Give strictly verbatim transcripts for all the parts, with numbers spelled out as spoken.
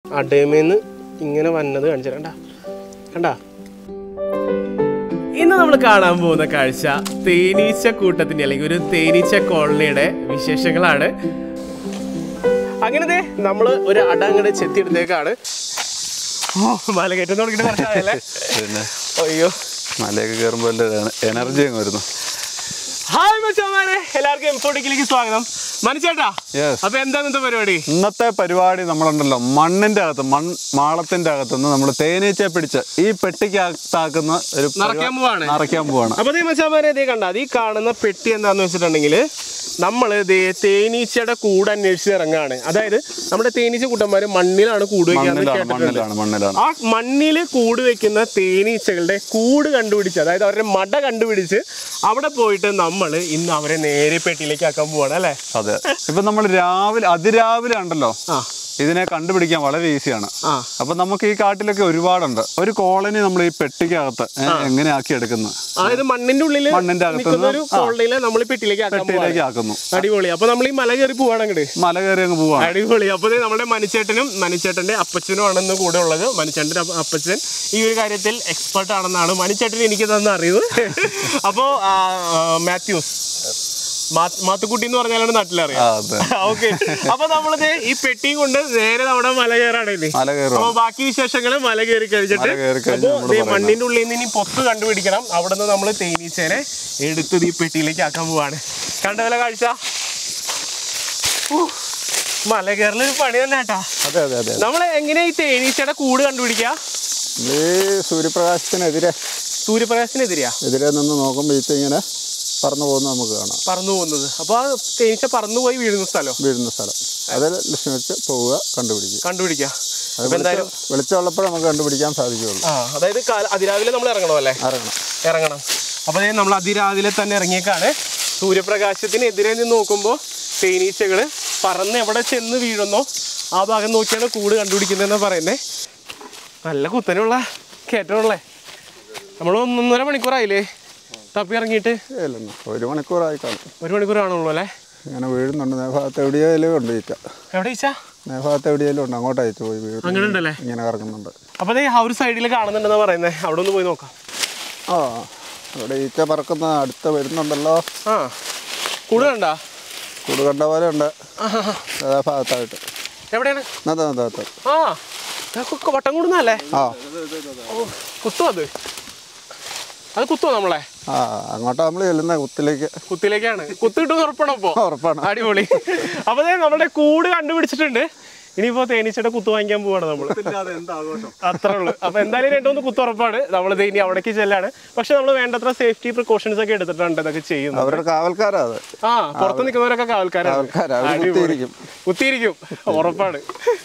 അടയമേന്ന് ഇങ്ങനെ വന്നത് കാണിച്ചു കണ്ടാ കണ്ടാ. ഇന്ന് നമ്മൾ കാണാൻ പോകുന്ന കാഴ്ച തേനീച്ച കൂട്ടത്തിന്റെ അല്ലെങ്കിൽ ഒരു തേനീച്ച കോളനിയുടെ വിശേഷങ്ങളാണ്. അങ്ങനത്തെ നമ്മള് ഒരു അട അങ്ങോട്ട് ചെത്തിയെടുത്തേക്കാണ്. മല കയറ്റം തുടങ്ങിട്ട് പറഞ്ഞല്ലേ. അയ്യോ മലയൊക്കെ കയറുമ്പോൾ എനർജി അങ്ങ് വരുന്നു. ഹായ് മച്ചാമാരെ, എല്ലാവർക്കും എംഫോട്ടിക്കിലേക്ക് സ്വാഗതം. മനസ്സിലാട്ടാ, അപ്പൊ എന്താ ഇന്നത്തെ പരിപാടി? ഇന്നത്തെ പരിപാടി നമ്മളുണ്ടല്ലോ മണ്ണിന്റെ അകത്ത് മൺ മാളത്തിന്റെ അകത്തുനിന്ന് നമ്മൾ തേനീച്ചയെ പിടിച്ച് ഈ പെട്ടിക്കകത്താക്കുന്ന ഒരു നിറയ്ക്കാൻ പോവാണ് നിറയ്ക്കാൻ പോവാണ്. അപ്പൊ ദേ മച്ചാമാരെ, ഇതേ കണ്ട ഈ കാണുന്ന പെട്ടി എന്താന്ന് വെച്ചിട്ടുണ്ടെങ്കിൽ നമ്മള് ദേ തേനീച്ചയുടെ കൂട് അന്വേഷിച്ച് ഇറങ്ങാണ്. അതായത് നമ്മുടെ തേനീച്ച കൂട്ടന്മാര് മണ്ണിലാണ് കൂട് വെക്കുന്നത്. ആ മണ്ണില് കൂട് വെക്കുന്ന തേനീച്ചകളുടെ കൂട് കണ്ടുപിടിച്ച്, അതായത് അവരുടെ മട കണ്ടുപിടിച്ച് അവിടെ പോയിട്ട് നമ്മൾ ഇന്ന് അവരെ നേരെ പെട്ടിയിലേക്ക് ആക്കാൻ പോവാണ് അല്ലേ? അതെ. ഇപ്പൊ നമ്മൾ രാവിലെ അതിരാവിലെ ഉണ്ടല്ലോ ഇതിനെ കണ്ടുപിടിക്കാൻ വളരെ ഈസിയാണ്. അപ്പൊ നമുക്ക് ഈ കാട്ടിലൊക്കെ ഒരുപാടുണ്ട്. ഒരു കോളനി നമ്മൾ ഈ പെട്ടിക്കകത്ത് എങ്ങനെ ആക്കി എടുക്കുന്നത്, അതായത് മണ്ണിന്റെ ഉള്ളില് മണ്ണിന്റെ അകത്ത് നമ്മൾ പെട്ടിയിലേക്ക് ആക്കുന്നു. അടിപൊളി. അപ്പൊ നമ്മൾ ഈ മല കയറി പോവാണെങ്കിൽ മല കയറി അങ്ങ് പോവാണ്. അടിപൊളി. അപ്പൊ നമ്മുടെ മനുച്ചേട്ടനും മനുച്ചേട്ടന്റെ അപ്പച്ചനും ആണെന്ന് കൂടെ ഉള്ളത്. മനുച്ചേട്ടന്റെ അപ്പച്ചൻ ഈ ഒരു കാര്യത്തിൽ എക്സ്പെർട്ട് ആണെന്നാണ് മനുച്ചേട്ടൻ എനിക്ക് തന്നെ അറിയുന്നത്. അപ്പോ മാത്യൂസ് മാത്തുക്കുട്ടി എന്ന് പറഞ്ഞാലാണ് നാട്ടിലറിയാം. ഓക്കെ. അപ്പൊ നമ്മളിത് ഈ പെട്ടിയും കൊണ്ട് നേരെ നമ്മുടെ മല കയറാണല്ലേ. അപ്പൊ ബാക്കി വിശേഷങ്ങള് മല കയറി കഴിച്ചിട്ട് അപ്പൊ മണ്ണിന്റെ ഉള്ളിൽ നിന്ന് ഇനി പൊത്ത് കണ്ടുപിടിക്കണം. അവിടെ നിന്ന് നമ്മള് തേനീച്ചേനെ എടുത്തത് ഈ പെട്ടിയിലേക്ക് ആക്കാൻ പോവാണ്. കണ്ട വില കാഴ്ച. മല കയറലൊരു പണി തന്നെ കേട്ടാ. നമ്മള് എങ്ങനെയാ ഈ തേനീച്ചയുടെ കൂട് കണ്ടുപിടിക്കുക? സൂര്യപ്രകാശത്തിനെതിരെ സൂര്യപ്രകാശത്തിനെതിരെയാ എതിരെ നിന്ന് നോക്കുമ്പോ ഇങ്ങനെ പറന്നു പോകുന്നത് നമുക്ക് കാണാം. പറന്നു പോകുന്നത്. അപ്പൊ ആ തേനീച്ച പറന്നു പോയി വീഴുന്ന സ്ഥലം വീഴുന്ന സ്ഥലം അതിൽ ലക്ഷ്യം വെച്ച് പോവുക, കണ്ടുപിടിക്കുക കണ്ടുപിടിക്കുക എന്തായാലും വെളിച്ചമുള്ളപ്പോൾ നമുക്ക് കണ്ടുപിടിക്കാൻ സാധിക്കുള്ളൂ. ആ അതായത് അതിരാവിലെ നമ്മൾ ഇറങ്ങണം അല്ലേ? ഇറങ്ങണം ഇറങ്ങണം അപ്പൊ നമ്മൾ അതിരാവിലെ തന്നെ ഇറങ്ങിയേക്കാണ്. സൂര്യപ്രകാശത്തിനെതിരെ നിന്ന് നോക്കുമ്പോൾ തേനീച്ചകള് പറന്ന് എവിടെ ചെന്ന് വീഴുന്നോ ആ ഭാഗം നോക്കിയാണ് കൂട് കണ്ടുപിടിക്കുന്നതെന്ന് പറയുന്നത്. നല്ല കുത്തനുള്ള കയറ്റമുള്ളേ. നമ്മൾ ഒന്നൊന്നര മണിക്കൂറായില്ലേ തപ്പി ഇറങ്ങിയിട്ട്? ഒരു മണിക്കൂറായി കാണും. ഒരു മണിക്കൂറാണുള്ളൂ അല്ലേ? ഇങ്ങനെ വീഴുന്നുണ്ട്. നേഭാഗത്ത് എവിടെയായാലും ഉണ്ട് ഈച്ച. എവിടെ ഈച്ച? നേഭാഗത്ത് എവിടെയായാലും ഉണ്ട്. അങ്ങോട്ട് അയച്ചു പോയി വീഴും. അങ്ങനെ ഉണ്ടല്ലേ? ഇങ്ങനെ കറങ്ങുന്നുണ്ട്. അപ്പൊ ആ ഒരു സൈഡിൽ കാണുന്നുണ്ടെന്നാ പറയുന്നത്. അവിടെ ഒന്ന് പോയി നോക്കാം. ആ അവിടെ ഈച്ച പറക്കുന്ന അടുത്ത് വരുന്നുണ്ടല്ലോ. ആ കൂട് കണ്ടാ? കൂട് കണ്ട പോലെ ഉണ്ട് ഭാഗത്തായിട്ട്. എവിടെയാണ്? ആ വട്ടം കൂടുന്നല്ലേ? ആ കുത്തോ അത്? അത് കുത്തുവോ നമ്മളെ? ആ അങ്ങോട്ടാ നമ്മള് ചെല്ലുന്ന കുത്തിലേക്ക്. കുത്തിലേക്കാണ്. കുത്തിട്ട് ഉറപ്പാണോ? ഇപ്പോ ഉറപ്പാണ്. അടിപൊളി. അപ്പൊ നമ്മുടെ കൂട് കണ്ടുപിടിച്ചിട്ടുണ്ട്. ഇനിയിപ്പോ തേനീച്ചയുടെ കുത്തു വാങ്ങിക്കാൻ പോവാണ് നമ്മള്. അത്രേ ഉള്ളു. അപ്പൊ എന്തായാലും രണ്ടുമൂന്ന് കുത്ത് ഉറപ്പാണ്. നമ്മൾ ഇനി അവിടേക്ക് ചെല്ലാണ്. പക്ഷെ നമ്മൾ വേണ്ടത്ര സേഫ്റ്റി പ്രിക്കോഷൻസ് ഒക്കെ എടുത്തിട്ടുണ്ട് ഇതൊക്കെ ചെയ്യുന്നത്. അവരുടെ കാവൽക്കാരാ. ആ പുറത്ത് നിൽക്കുന്നവരൊക്കെ കാവൽക്കാരാണ്. കുത്തിയിരിക്കും ഉറപ്പാണ്.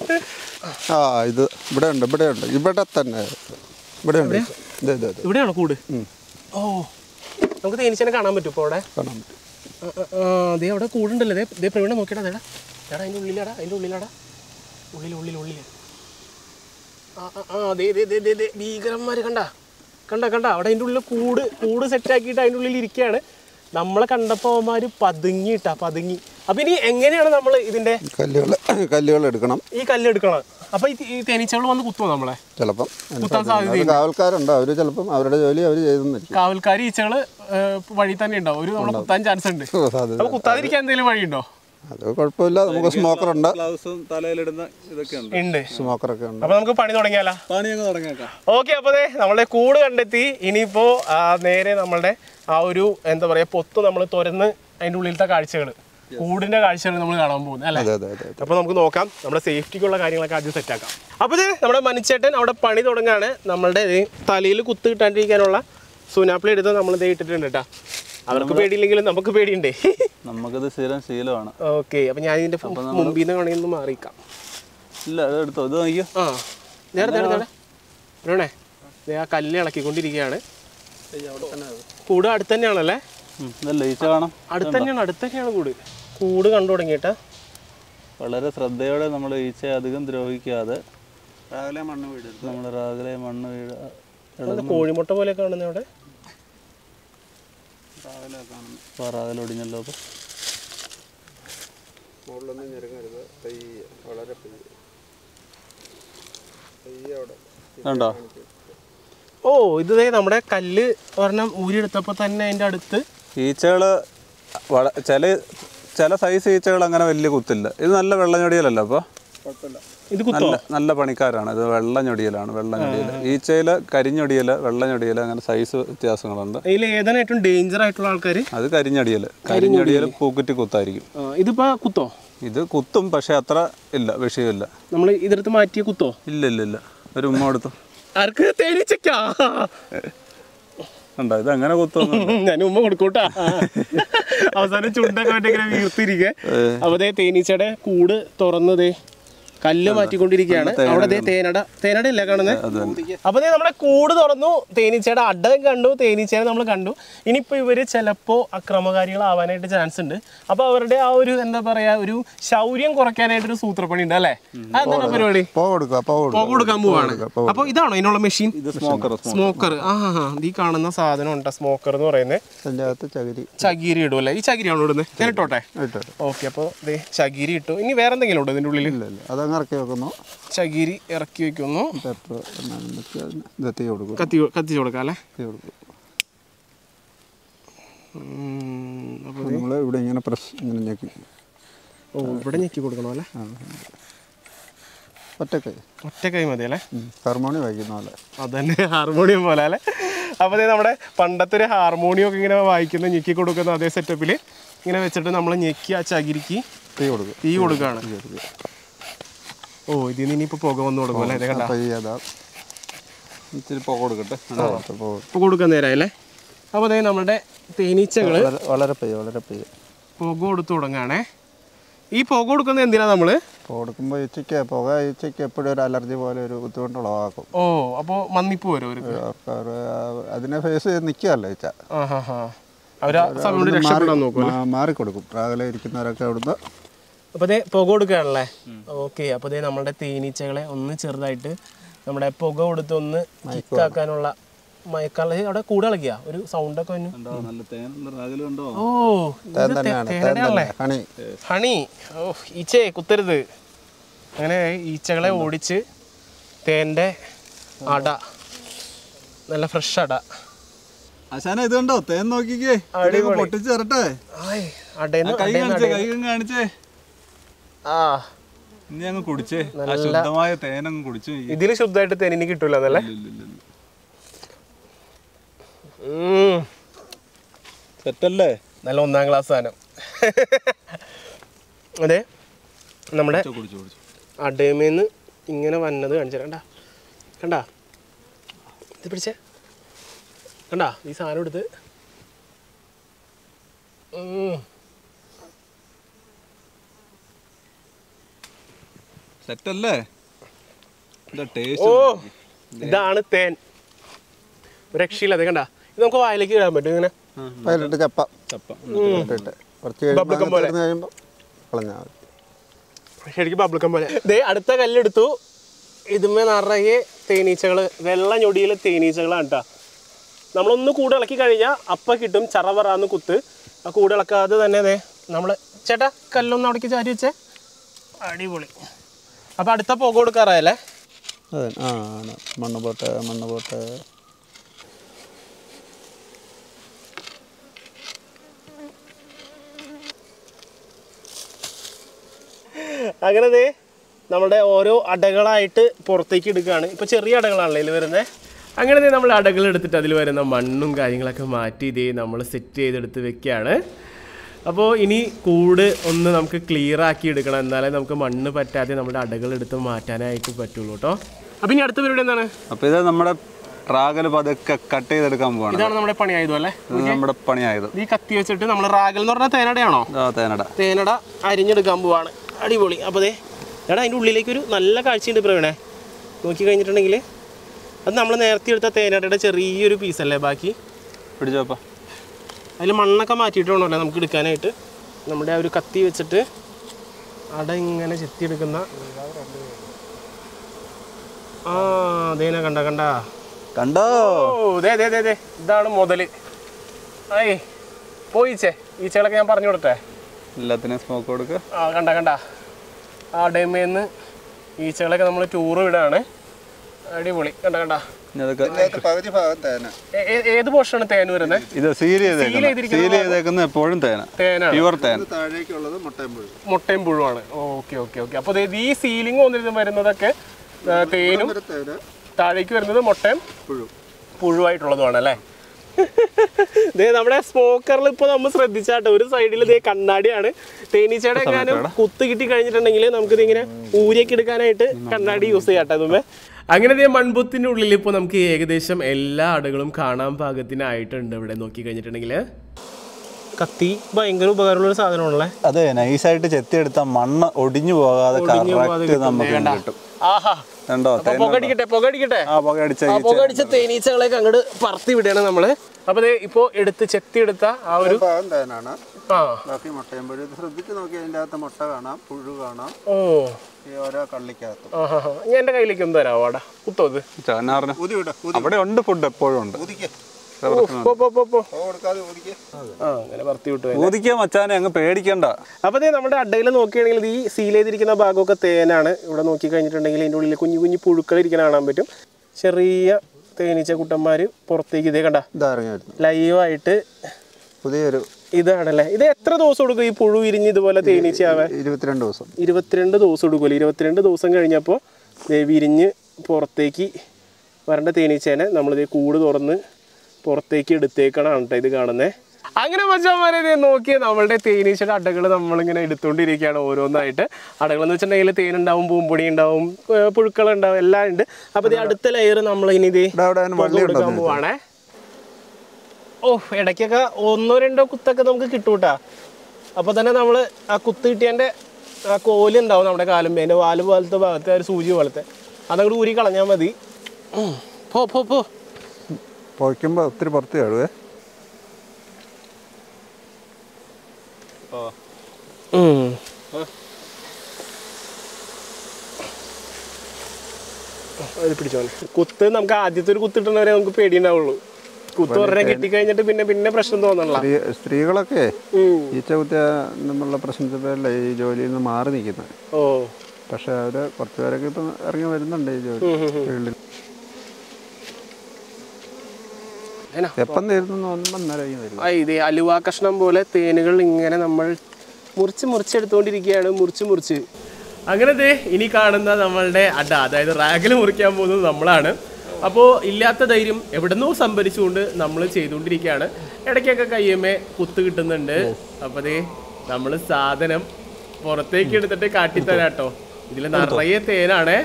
ആ ഇത് ഇവിടെ ഉണ്ട്, ഇവിടെ ഉണ്ട്, ഇവിടെ തന്നെ ഇവിടെ ഉണ്ട്. ഇവിടെയാണോ കൂട്? ഓ നമുക്ക് തേനീച്ചനെ കാണാൻ പറ്റും ഇപ്പൊ അവിടെ? കാണാൻ പറ്റും. അതേ അവിടെ കൂടുണ്ടല്ലേ. ദേ പ്രവീണ നോക്കിയടാ. നേടാ എടാ അതിൻ്റെ ഉള്ളിലാടാ, അതിൻ്റെ ഉള്ളിലാടാ, ഉള്ളിൽ ഉള്ളിൽ ഉള്ളിൽ. ആ ആ ദേ ദേ ദേ ദേ ഭീകരന്മാർ കണ്ട കണ്ട കണ്ട അവിടെ അതിൻ്റെ ഉള്ളിൽ കൂട് കൂട് സെറ്റാക്കിയിട്ട് അതിൻ്റെ ഉള്ളിൽ ഇരിക്കുകയാണ്. നമ്മളെ കണ്ടപ്പോൾ അവന്മാര് പതുങ്ങിയിട്ടാ പതുങ്ങി. അപ്പൊ ഇനി എങ്ങനെയാണ് നമ്മൾ ഇതിന്റെ കല്ലുകൾ കല്ലുകൾ എടുക്കണം. ഈ കല്ല് എടുക്കണം. അപ്പൊ ഈ തേനീച്ചകൾ വന്ന് കുത്തുമോ നമ്മളെ? ചിലപ്പം കുത്താൻ സാധ്യത. കാവൽക്കാരുണ്ട്. അവര് ചിലപ്പം അവരുടെ ജോലി അവര് ചെയ്തു. കാവൽക്കാർ ഈച്ചകള് വഴി തന്നെ ഉണ്ടാവും. ഒരു നമ്മളെ കുത്താൻ ചാൻസ് ഉണ്ട്. അപ്പൊ കുത്താതിരിക്കാൻ എന്തെങ്കിലും വഴിയുണ്ടോ? അത് കുഴപ്പമില്ല. നമുക്ക് സ്മോക്കർ ഉണ്ട്. തലയിലിടുന്ന ഇതൊക്കെ ഉണ്ട്. സ്മോക്കറൊക്കെ ഉണ്ട്. അപ്പൊ നമുക്ക് പണി തുടങ്ങിയാലോ? പണി അങ്ങ് തുടങ്ങിയേക്കാം. ഓക്കെ. അപ്പൊ നമ്മളുടെ കൂട് കണ്ടെത്തി. ഇനിയിപ്പോ നേരെ നമ്മളുടെ ആ ഒരു എന്താ പറയാ പൊത്ത് നമ്മൾ തുറന്ന് അതിന്റെ ഉള്ളിലത്തെ കാഴ്ചകൾ, കൂടിന്റെ കാഴ്ചകൾ നമ്മൾ കാണാൻ പോകുന്നത് അല്ലേ? അപ്പൊ നമുക്ക് നോക്കാം. നമ്മുടെ സേഫ്റ്റിക്കുള്ള കാര്യങ്ങളൊക്കെ ആദ്യം സെറ്റാക്കാം. അപ്പൊ ഇത് നമ്മുടെ മനുച്ചേട്ടൻ അവിടെ പണി തുടങ്ങാണ്. നമ്മളുടെ തലയിൽ കുത്ത് കിട്ടാണ്ടിരിക്കാനുള്ള സുനാപ്പിളി എടുത്ത് നമ്മൾ ഇത് ഇട്ടിട്ടുണ്ട് കേട്ടാ. അവർക്ക് പേടിയില്ലെങ്കിലും നമുക്ക് പേടിയുണ്ടേ. നമുക്കത് സ്ഥിരം ശീലമാണ്. ഓക്കെ. അപ്പൊ ഞാൻ ഇതിന്റെ മുമ്പിൽ നിന്ന് വേണമെങ്കിൽ ഒന്ന് മാറിക്കാം. ഇല്ല അത് എടുത്തോ. ഇത് നോക്കിയോ. ആ നേരെ നേരെ നേരെ വേണേ. ആ കല്ല് ഇളക്കിക്കൊണ്ടിരിക്കുകയാണ്. കൂട് അടുത്ത് തന്നെയാണല്ലേ? അടുത്ത് തന്നെയാണ് അടുത്ത് തന്നെയാണ് കൂട്. കൂട് കണ്ടു തുടങ്ങിയിട്ടാ. വളരെ ശ്രദ്ധയോടെ നമ്മൾ ഈച്ചയെ അധികം ദ്രോഹിക്കാതെ രാവിലെ മണ്ണ് വീട് നമ്മൾ രാവിലെ മണ്ണ് വീട് കോഴിമുട്ട പോലെ കാണുന്ന അവിടെ രാവിലെ ഒടിഞ്ഞല്ലോ. മുകളിലൊന്നും ഞെരുങ്ങരുത്. വളരെ കണ്ടോ? ഓ ഇത് നമ്മുടെ കല്ല് ഒരെണ്ണം ഊരിയെടുത്തപ്പോൾ തന്നെ അതിൻ്റെ അടുത്ത് ഈച്ചകൾ ചില ചില സൈസ് ഈച്ചകൾ അങ്ങനെ വലിയ കുത്തില്ല. ഇത് നല്ല വെള്ള ഞൊടിയലല്ലോ. അപ്പോൾ ഇത് നല്ല നല്ല പണിക്കാരാണ്. ഇത് വെള്ള ഞൊടിയലാണ്. വെള്ള ഞൊടിയൽ, ഈച്ചയിൽ കരിഞ്ഞൊടിയൽ, വെള്ള ഞൊടിയൽ, അങ്ങനെ സൈസ് വ്യത്യാസങ്ങളുണ്ട്. ഇതിൽ ഏതാണ് ഏറ്റവും ഡേഞ്ചർ ആയിട്ടുള്ള ആൾക്കാർ? അത് കരിഞ്ഞൊടിയൽ. കരിഞ്ഞൊടിയൽ പൂക്കുറ്റി കുത്തായിരിക്കും. ഇതിപ്പോ കുത്തോ? ഇത് കുത്തും, പക്ഷെ അത്ര ഇല്ല, വിഷയമില്ല. നമ്മൾ ഇതെടുത്ത് മാറ്റിയ കുത്തോ? ഇല്ല ഇല്ല ഇല്ല. ഒരു ഉമ്മ എടുത്തു. ആർക്ക്? തേനീച്ചക്കാ? ഉണ്ടോ? ഇത് അങ്ങനെ കുത്തും. ഞാൻ ഉമ്മ കൊടുക്കൂട്ടാ. അവസാനം ചുണ്ടൊക്കെ മറ്റേ ഇങ്ങനെ വീർത്തിരിക്കെ. അപ്പൊ തേനീച്ചയുടെ കൂട് തുറന്നതേ കല്ല് മാറ്റിക്കൊണ്ടിരിക്കുകയാണ്. അവിടെ തേനട തേനട ഇല്ല കാണുന്നത്. അപ്പൊ നമ്മുടെ കൂട് തുറന്നു, തേനീച്ചയുടെ അട കണ്ടു, തേനീച്ചയെ നമ്മൾ കണ്ടു. ഇനിയിപ്പോ ഇവര് ചിലപ്പോ അക്രമകാരികളാവാനായിട്ട് ചാൻസ് ഉണ്ട്. അപ്പൊ അവരുടെ ആ ഒരു എന്താ പറയാ ഒരു ശൗര്യം കുറയ്ക്കാനായിട്ടൊരു സൂത്രപ്പണി ഉണ്ട് അല്ലേ? അതെന്താണ് പരിപാടി? പുക കൊടുക്കാൻ പോവാണ്. അപ്പൊ ഇതാണോ ഇതിനുള്ള മെഷീൻ? സ്മോക്കർ. ആ ഈ കാണുന്ന സാധനം ഉണ്ടോ സ്മോക്കർ എന്ന് പറയുന്നത്? ചകിരി ഇടും അല്ലേ? ഈ ചകിരിയാണോ ഇടുന്നത്? ഞാൻ ഇട്ടോട്ടെ. ഓക്കെ. അപ്പൊ ചകിരി ഇട്ടു. ഇനി വേറെ എന്തെങ്കിലും ഉണ്ടോ ഇതിന്റെ ഉള്ളിൽ? ഇറക്കി വെക്കുന്നു. ചകിരി ഇറക്കി വെക്കുന്നു. കത്തി കത്തിച്ചു കൊടുക്കാം അല്ലേ? ഇവിടെ ഇങ്ങനെ പ്രസ് ഇങ്ങനെ ഞെക്കി. ഓ ഇവിടെ ഞെക്കി കൊടുക്കണോ അല്ലേ? ഒറ്റക്കൈ ഒറ്റക്കൈ മതി അല്ലേ? ഹാർമോണിയം വായിക്കുന്ന പോലെ. അതന്നെ, ഹാർമോണിയം പോലെ അല്ലേ? അപ്പോൾ നമ്മുടെ പണ്ടത്തെ ഒരു ഹാർമോണിയം ഒക്കെ ഇങ്ങനെ വായിക്കുന്ന ഞെക്കി കൊടുക്കുന്ന അതേ സെറ്റപ്പിൽ ഇങ്ങനെ വെച്ചിട്ട് നമ്മൾ ഞെക്കി ആ ചകിരിക്ക് തീ കൊടുക്കും തീ കൊടുക്കുകയാണ്. ഓ ഇതിൽ നിന്ന് ഇനിയിപ്പോൾ പുക വന്നു കൊടുക്കും അല്ലേ? ഇത് കണ്ടാ ഇച്ചിരി പുക കൊടുക്കട്ടെ. പുക കൊടുക്കാൻ നേരമല്ലേ? അപ്പോൾ അതായത് നമ്മുടെ തേനീച്ചകൾ വളരെ പെയ്യ വളരെ പെയ്യ പുക കൊടുത്തു തുടങ്ങുകയാണേ. ഈ പുക കൊടുക്കുന്നത് എന്തിനാ നമ്മൾ? പുക കൊടുക്കുമ്പോൾ ഈച്ചയ്ക്ക് പുക ഈച്ചയ്ക്ക് എപ്പോഴും ഒരു അലർജി പോലെ ഒരു ബുദ്ധിമുട്ട് ഉളവാക്കും. ഓ അപ്പോൾ മന്നിപ്പ് വരും ഒരു അതിനെ ഫേസ് ചെയ്ത് നിൽക്കുകയല്ല ഈച്ച. അവർ സമയം രക്ഷപ്പെടാൻ നോക്കും, മാറിക്കൊടുക്കും. രാവിലെ ഇരിക്കുന്നവരൊക്കെ അവിടുന്ന്. അപ്പോൾ അതേ പുക കൊടുക്കുകയാണല്ലേ? ഓക്കെ. അപ്പോൾ അതേ നമ്മുടെ തേനീച്ചകളെ ഒന്ന് ചെറുതായിട്ട് നമ്മുടെ പുക കൊടുത്ത് ഒന്ന് കിക്കാക്കാനുള്ള മയക്കാള അവിടെ കൂടെ കളിക്കുക ഒരു സൗണ്ടൊക്കെ വന്നു. ഓ തേനടയാണല്ലേ? ഹണി. ഓ ഈച്ചേ കുത്തരുത്. അങ്ങനെ ഈച്ചകളെ ഓടിച്ച് തേൻ്റെ അട, നല്ല ഫ്രഷ് അട. ആശാന ഇത് കണ്ടോ? തേൻ നോക്കിക്കേ, പൊട്ടിച്ച് തരട്ടെ. കാണിച്ചേ. ആ ഇനി അങ്ങ് കുടിച്ചേ. ശുദ്ധമായ തേനങ്ങ് കുടിച്ചു. ഇതില് ശുദ്ധമായിട്ട് തേനിന് കിട്ടൂല എന്നല്ലേ? സെറ്റല്ലേ? നല്ല ഒന്നാം ക്ലാസ് സാധനം. അതെ നമ്മുടെ അടയമേന്ന് ഇങ്ങനെ വന്നത് കാണിച്ചു തരാം. കണ്ടാ കണ്ടാ ഇത് പിടിച്ചേ. കണ്ടാ ഈ സാധനം എടുത്ത് സെറ്റല്ലേ? ഓ ഇതാണ് തേൻ. ഒരു രക്ഷയില്ല. അത് കണ്ടാ ഇത് നമുക്ക് വായിലേക്ക് ഇടാൻ പറ്റും. ഇങ്ങനെ ചപ്പ ചപ്പ ബബിൾക്കം പോലെ, ശരിക്കും ബബിൾക്കം പോലെ. ദേ അടുത്ത കല്ലെടുത്തു. ഇതുമേ നിറയെ തേനീച്ചകൾ, വെള്ള ഞൊടിയിലെ തേനീച്ചകളാണ് കേട്ടോ. നമ്മളൊന്ന് കൂടെ ഇളക്കി കഴിഞ്ഞാൽ അപ്പം കിട്ടും ചറവറാന്ന് കുത്ത്. ആ കൂടെ ഇളക്കാതെ തന്നെ അതെ നമ്മൾ ചേട്ടാ കല്ലൊന്ന് അവിടേക്ക് ചാരി വെച്ചേ. അടിപൊളി. അപ്പം അടുത്ത പുക കൊടുക്കാറായല്ലേ? അതെ. ആ മണ്ണ് പോട്ടെ മണ്ണ് പോട്ടെ. അങ്ങനെ ദേ നമ്മുടെ ഓരോ അടകളായിട്ട് പുറത്തേക്ക് എടുക്കുകയാണ്. ഇപ്പോൾ ചെറിയ അടകളാണല്ലോ ഇതിൽ വരുന്നത്. അങ്ങനെ ദേ നമ്മൾ അടകൾ എടുത്തിട്ട് അതിൽ വരുന്ന മണ്ണും കാര്യങ്ങളൊക്കെ മാറ്റി ഇതേ നമ്മൾ സെറ്റ് ചെയ്തെടുത്ത് വെക്കുകയാണ്. അപ്പോൾ ഇനി കൂട് ഒന്ന് നമുക്ക് ക്ലിയർ ആക്കി എടുക്കണം, എന്നാലേ നമുക്ക് മണ്ണ് പറ്റാതെ നമ്മുടെ അടകൾ എടുത്ത് മാറ്റാനായിട്ട് പറ്റുള്ളൂ കേട്ടോ. അപ്പം ഇനി അടുത്ത പരിപാടി എന്താണ്? അപ്പോൾ ഇത് നമ്മുടെ റാഗൽ പതുക്കെ കട്ട് ചെയ്തെടുക്കാൻ പോവാണ്. ഇതാണ് നമ്മുടെ പണിയായതും അല്ലേ? നമ്മുടെ പണിയായത്. ഈ കത്തി വെച്ചിട്ട് നമ്മൾ റാഗൽ എന്ന് പറഞ്ഞാൽ തേനടയാണോ? തേനട തേനട അരിഞ്ഞെടുക്കാൻ പോവാണ്. അടിപൊളി. അപ്പോൾ ദേ എടാ അതിൻ്റെ ഉള്ളിലേക്കൊരു നല്ല കാഴ്ചയുണ്ട് പ്രവീണേ. നോക്കി കഴിഞ്ഞിട്ടുണ്ടെങ്കിൽ അത് നമ്മൾ നേരത്തെ എടുത്ത തേനടയുടെ ചെറിയൊരു പീസല്ലേ ബാക്കി. പിടിച്ചോപ്പാ. അതിൽ മണ്ണൊക്കെ മാറ്റിയിട്ട് വേണമല്ലോ നമുക്ക് എടുക്കാനായിട്ട്. നമ്മുടെ ആ ഒരു കത്തി വെച്ചിട്ട് അട ഇങ്ങനെ ചെത്തിയെടുക്കുന്ന ആ അതേനെ കണ്ട കണ്ട കണ്ടോ? ഓ ദേ ദേ ദേ ദേ ഇതാണ് മുതല്. ഏയ് പോയിച്ചേ ഈച്ചകളൊക്കെ ഞാൻ പറഞ്ഞു കൊടുത്തേ. എല്ലാത്തിനും സ്മോക്ക് കൊടുക്കുക. ആ കണ്ട കണ്ട ആ ഡേമേന്ന് ഈച്ചകളൊക്കെ നമ്മൾ ടൂറ് വിടാണ്. അടിപൊളി. കണ്ട കണ്ട പകുതി ഭാഗം തേന. ഏത് പോർഷനാണ് തേൻ വരുന്നത്? ഇത് സീൽ ചെയ്തേക്കുന്ന എപ്പോഴും തേന, പ്യുവർ തേൻ. താഴേക്കുള്ളത് മുട്ടയും പുഴു. മുട്ടയും പുഴുവാണ്. Okay okay okay. അപ്പോൾ ഈ സീലിംഗ് വന്നിരുന്ന് വരുന്നതൊക്കെ തേനും, താഴേക്ക് വരുന്നത് മുട്ടയും പുഴു പുഴുവായിട്ടുള്ളതുമാണ് അല്ലേ? ഇതേ നമ്മുടെ സ്മോക്കറിൽ ഇപ്പോൾ നമ്മൾ ശ്രദ്ധിച്ചാട്ടെ, ഒരു സൈഡിൽ ഇതേ കണ്ണാടിയാണ്. തേനീച്ചയുടെ എങ്ങാനും കുത്ത് കിട്ടി കഴിഞ്ഞിട്ടുണ്ടെങ്കിൽ നമുക്കിത് ഇങ്ങനെ ഊരിയൊക്കെ എടുക്കാനായിട്ട് കണ്ണാടി യൂസ് ചെയ്യാട്ടെ മുമ്പേ. അങ്ങനെ ഇതേ മൺപുത്തിൻ്റെ ഉള്ളിൽ ഇപ്പോൾ നമുക്ക് ഏകദേശം എല്ലാ അടകളും കാണാൻ പാകത്തിനായിട്ടുണ്ട്. ഇവിടെ നോക്കി കഴിഞ്ഞിട്ടുണ്ടെങ്കിൽ കത്തി ഭയങ്കര ഉപകാരമുള്ളൊരു സാധനമാണല്ലേ? അതെ, നൈസായിട്ട് ചെത്തിയെടുത്ത മണ്ണ് ഒടിഞ്ഞു പോകാതെ നമുക്ക് കിട്ടും. ആഹാ, പുകടിക്കട്ടെ പുകടിക്കട്ടെ പുകടിച്ച തേനീച്ചകളൊക്കെ അങ്ങോട്ട് പറത്തി വിടുകയാണ് നമ്മള്. അപ്പൊ ഇപ്പൊ എടുത്ത് ചെത്തി എടുത്ത ആ ഒരു തേനാണ്. ബാക്കി മുട്ടയും പുഴു ശ്രദ്ധിച്ച് നോക്കി അതിൻ്റെ അകത്ത് മുട്ട കാണാം, പുഴു കാണാം. ഓ, ഓരോ കള്ളിക്കകത്ത്. ഞാൻ എന്റെ കയ്യിലേക്ക് ഒന്ന് തരാമോ? അവിടെ കുത്തത് അവിടെ ഉണ്ട്, ഫുഡ് എപ്പോഴും ഉണ്ട്. മച്ചാനെ അങ്ങ് പേടിക്കണ്ട. അപ്പൊ നമ്മുടെ അഡയിൽ നോക്കുകയാണെങ്കിൽ ഈ സീൽ ചെയ്തിരിക്കുന്ന ഭാഗമൊക്കെ തേനാണ്. ഇവിടെ നോക്കി കഴിഞ്ഞിട്ടുണ്ടെങ്കിൽ ഇതിന്റെ ഉള്ളിൽ കുഞ്ഞു കുഞ്ഞു പുഴുക്കൾ ഇരിക്കാൻ കാണാൻ പറ്റും. ചെറിയ തേനീച്ച കുട്ടന്മാര് പുറത്തേക്ക് ഇതേ കണ്ട ലൈവായിട്ട് പുതിയൊരു ഇതാണല്ലേ. ഇത് എത്ര ദിവസം എടുക്കും ഈ പുഴു വിരിഞ്ഞ് ഇതുപോലെ തേനീച്ചയാവാൻ? ഇരുപത്തിരണ്ട് ദിവസം ഇരുപത്തിരണ്ട് ദിവസം എടുക്കുമല്ലോ. ഇരുപത്തിരണ്ട് ദിവസം കഴിഞ്ഞപ്പോൾ വിരിഞ്ഞ് പുറത്തേക്ക് വരേണ്ട തേനീച്ചേനെ നമ്മളിത് കൂട് തുറന്ന് പുറത്തേക്ക് എടുത്തേക്കാണ് കേട്ടോ ഇത് കാണുന്നത്. അങ്ങനെ മച്ചാന്മാരെ നോക്കിയാൽ നമ്മളുടെ തേനീച്ചയുടെ അടകൾ നമ്മളിങ്ങനെ എടുത്തുകൊണ്ടിരിക്കുകയാണ് ഓരോന്നായിട്ട്. അടകളെന്ന് വെച്ചിട്ടുണ്ടെങ്കിൽ തേനുണ്ടാവും, പൂമ്പൊടി ഉണ്ടാവും, പുഴുക്കളുണ്ടാവും, എല്ലാം ഉണ്ട്. അപ്പോൾ ഇത് അടുത്ത ലെയർ നമ്മളിനി ഇത് കൊടുക്കാൻ പോവാണേ. ഓ, ഇടയ്ക്കൊക്കെ ഒന്നോ രണ്ടോ കുത്തൊക്കെ നമുക്ക് കിട്ടൂട്ടാ. അപ്പോൾ തന്നെ നമ്മൾ ആ കുത്ത് കിട്ടിയതിൻ്റെ ആ കോലുണ്ടാവും നമ്മുടെ കാലും, അതിൻ്റെ വാല് പോലത്തെ ഭാഗത്തെ ഒരു സൂചി പോലത്തെ, അതങ്ങോട്ട് ഊരി കളഞ്ഞാൽ മതി. പോ പോ പോ പൊയ്ക്കുമ്പോൾ ഒത്തിരി പുറത്ത് ചാടുവേ. പിടിച്ചോ. കുത്ത് നമുക്ക് ആദ്യത്തെ ഒരു കുത്തിട്ടുന്നവരെ നമുക്ക് പേടിയുണ്ടാവുള്ളൂ. കുത്ത് പറഞ്ഞ കിട്ടിക്കഴിഞ്ഞിട്ട് പിന്നെ പിന്നെ പ്രശ്നം തോന്നണല്ലോ. സ്ത്രീകളൊക്കെ ഈച്ച കുത്തിയ നമ്മളുടെ പ്രശ്നത്തിൽ പേരല്ല ഈ ജോലിയിൽ നിന്ന് മാറി നിൽക്കുന്നത്. ഓ, പക്ഷെ അവര് കുറച്ചുപേരൊക്കെ ഇപ്പൊ ഇറങ്ങി വരുന്നുണ്ട് ഈ ജോലി ഫീൽഡിൽ. ഇതേ അലുവ കഷ്ണം പോലെ തേനുകൾ ഇങ്ങനെ നമ്മൾ മുറിച്ച് മുറിച്ചെടുത്തോണ്ടിരിക്കുകയാണ്, മുറിച്ച് മുറിച്ച്. അങ്ങനത്തെ ഇനി കാണുന്ന നമ്മളുടെ അട, അതായത് റാഗിൽ മുറിക്കാൻ പോകുന്നത് നമ്മളാണ്. അപ്പോൾ ഇല്ലാത്ത ധൈര്യം എവിടുന്നോ സംഭരിച്ചുകൊണ്ട് നമ്മൾ ചെയ്തുകൊണ്ടിരിക്കുകയാണ്. ഇടയ്ക്കൊക്കെ കയ്യമ്മേ കുത്ത് കിട്ടുന്നുണ്ട്. അപ്പോൾ അതേ നമ്മൾ സാധനം പുറത്തേക്ക് എടുത്തിട്ട് കാട്ടിത്തരാട്ടോ. ഇതിൽ നിറയെ തേനാണ്.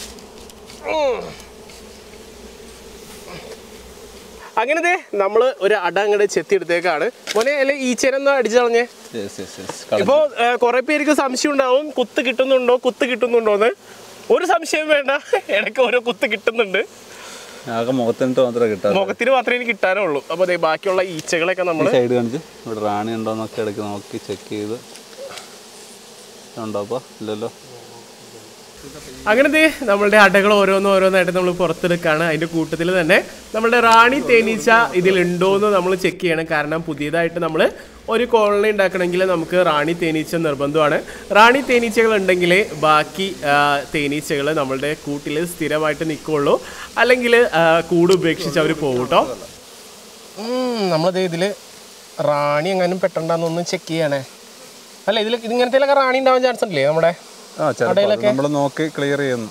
അങ്ങനത്തെ നമ്മൾ ഒരു അട അങ്ങോട്ട് ചെത്തിയെടുത്തേക്കാണ് മോനെ. അല്ലെ ഈച്ചേനൊന്ന് അടിച്ചു കളഞ്ഞേ. ഇപ്പോ കുറെ പേർക്ക് സംശയം ഉണ്ടാവും, കുത്ത് കിട്ടുന്നുണ്ടോ കുത്ത് കിട്ടുന്നുണ്ടോന്ന്. ഒരു സംശയം വേണ്ട, ഇടയ്ക്ക് ഓരോ കുത്ത് കിട്ടുന്നുണ്ട്. മുഖത്തിന് മാത്രമേ എനിക്ക് കിട്ടാനുള്ളൂ. അപ്പൊ അതെ ബാക്കിയുള്ള ഈച്ചകളൊക്കെ നമ്മൾ സൈഡ് കാണിച്ച് ഇവിടെ റാണി ഉണ്ടോന്നൊക്കെ ഇടയ്ക്ക് നോക്കി ചെക്ക് ചെയ്ത് ഉണ്ടോ? അപ്പൊ ഇല്ലല്ലോ. അങ്ങനത്തെ നമ്മളുടെ അടകൾ ഓരോന്ന് ഓരോന്നായിട്ട് നമ്മൾ പുറത്തെടുക്കുകയാണ്. അതിൻ്റെ കൂട്ടത്തിൽ തന്നെ നമ്മളുടെ റാണി തേനീച്ച ഇതിലുണ്ടോയെന്ന് നമ്മൾ ചെക്ക് ചെയ്യണം. കാരണം പുതിയതായിട്ട് നമ്മൾ ഒരു കോളനി ഉണ്ടാക്കണമെങ്കിൽ നമുക്ക് റാണി തേനീച്ച നിർബന്ധമാണ്. റാണി തേനീച്ചകൾ ഉണ്ടെങ്കിൽ ബാക്കി തേനീച്ചകൾ നമ്മളുടെ കൂട്ടിൽ സ്ഥിരമായിട്ട് നിൽക്കുകയുള്ളൂ, അല്ലെങ്കിൽ കൂട് ഉപേക്ഷിച്ച് അവർ പോകും കേട്ടോ. നമ്മളത് ഇതിൽ റാണി എങ്ങാനും പെട്ടെന്നാന്നൊന്ന് ചെക്ക് ചെയ്യണേ. അല്ല ഇതിൽ ഇതിങ്ങനത്തേലൊക്കെ റാണി ഉണ്ടാവാൻ ചാൻസ് ഉണ്ടല്ലേ നമ്മുടെ നമ്മൾ നോക്കി ക്ലിയർ ചെയ്യുന്നു.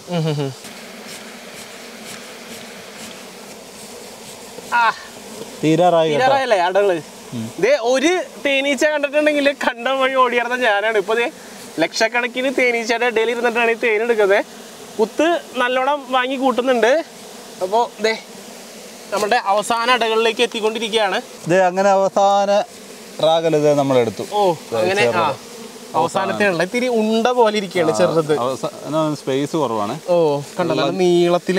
തീരാറായല്ലേ അടകള്? ഇതേ ഒരു തേനീച്ച കണ്ടിട്ടുണ്ടെങ്കിൽ കണ്ടം വഴി ഓടിയിറന്ന ഞാനാണ്. ഇപ്പൊ ദേ ലക്ഷക്കണക്കിന് തേനീച്ചയുടെ ഇടയിൽ ഇരുന്നിട്ടാണ് ഈ തേൻ എടുക്കുന്നത്. കുത്ത് നല്ലോണം വാങ്ങി കൂട്ടുന്നുണ്ട്. അപ്പോ ദേ നമ്മുടെ അവസാന അടകളിലേക്ക് എത്തിക്കൊണ്ടിരിക്കുകയാണ്. അങ്ങനെ അവസാന റാഗൽ നമ്മളെടുത്തു. ഓ അങ്ങനെ ആ അവസാനത്തെ ഇത്തിരി ഉണ്ട പോലെ ഇരിക്കുകയാണ്, ചെറുത്. സ്പേസ് കുറവാണ്. ഓ കണ്ടല്ലോ, നീളത്തിൽ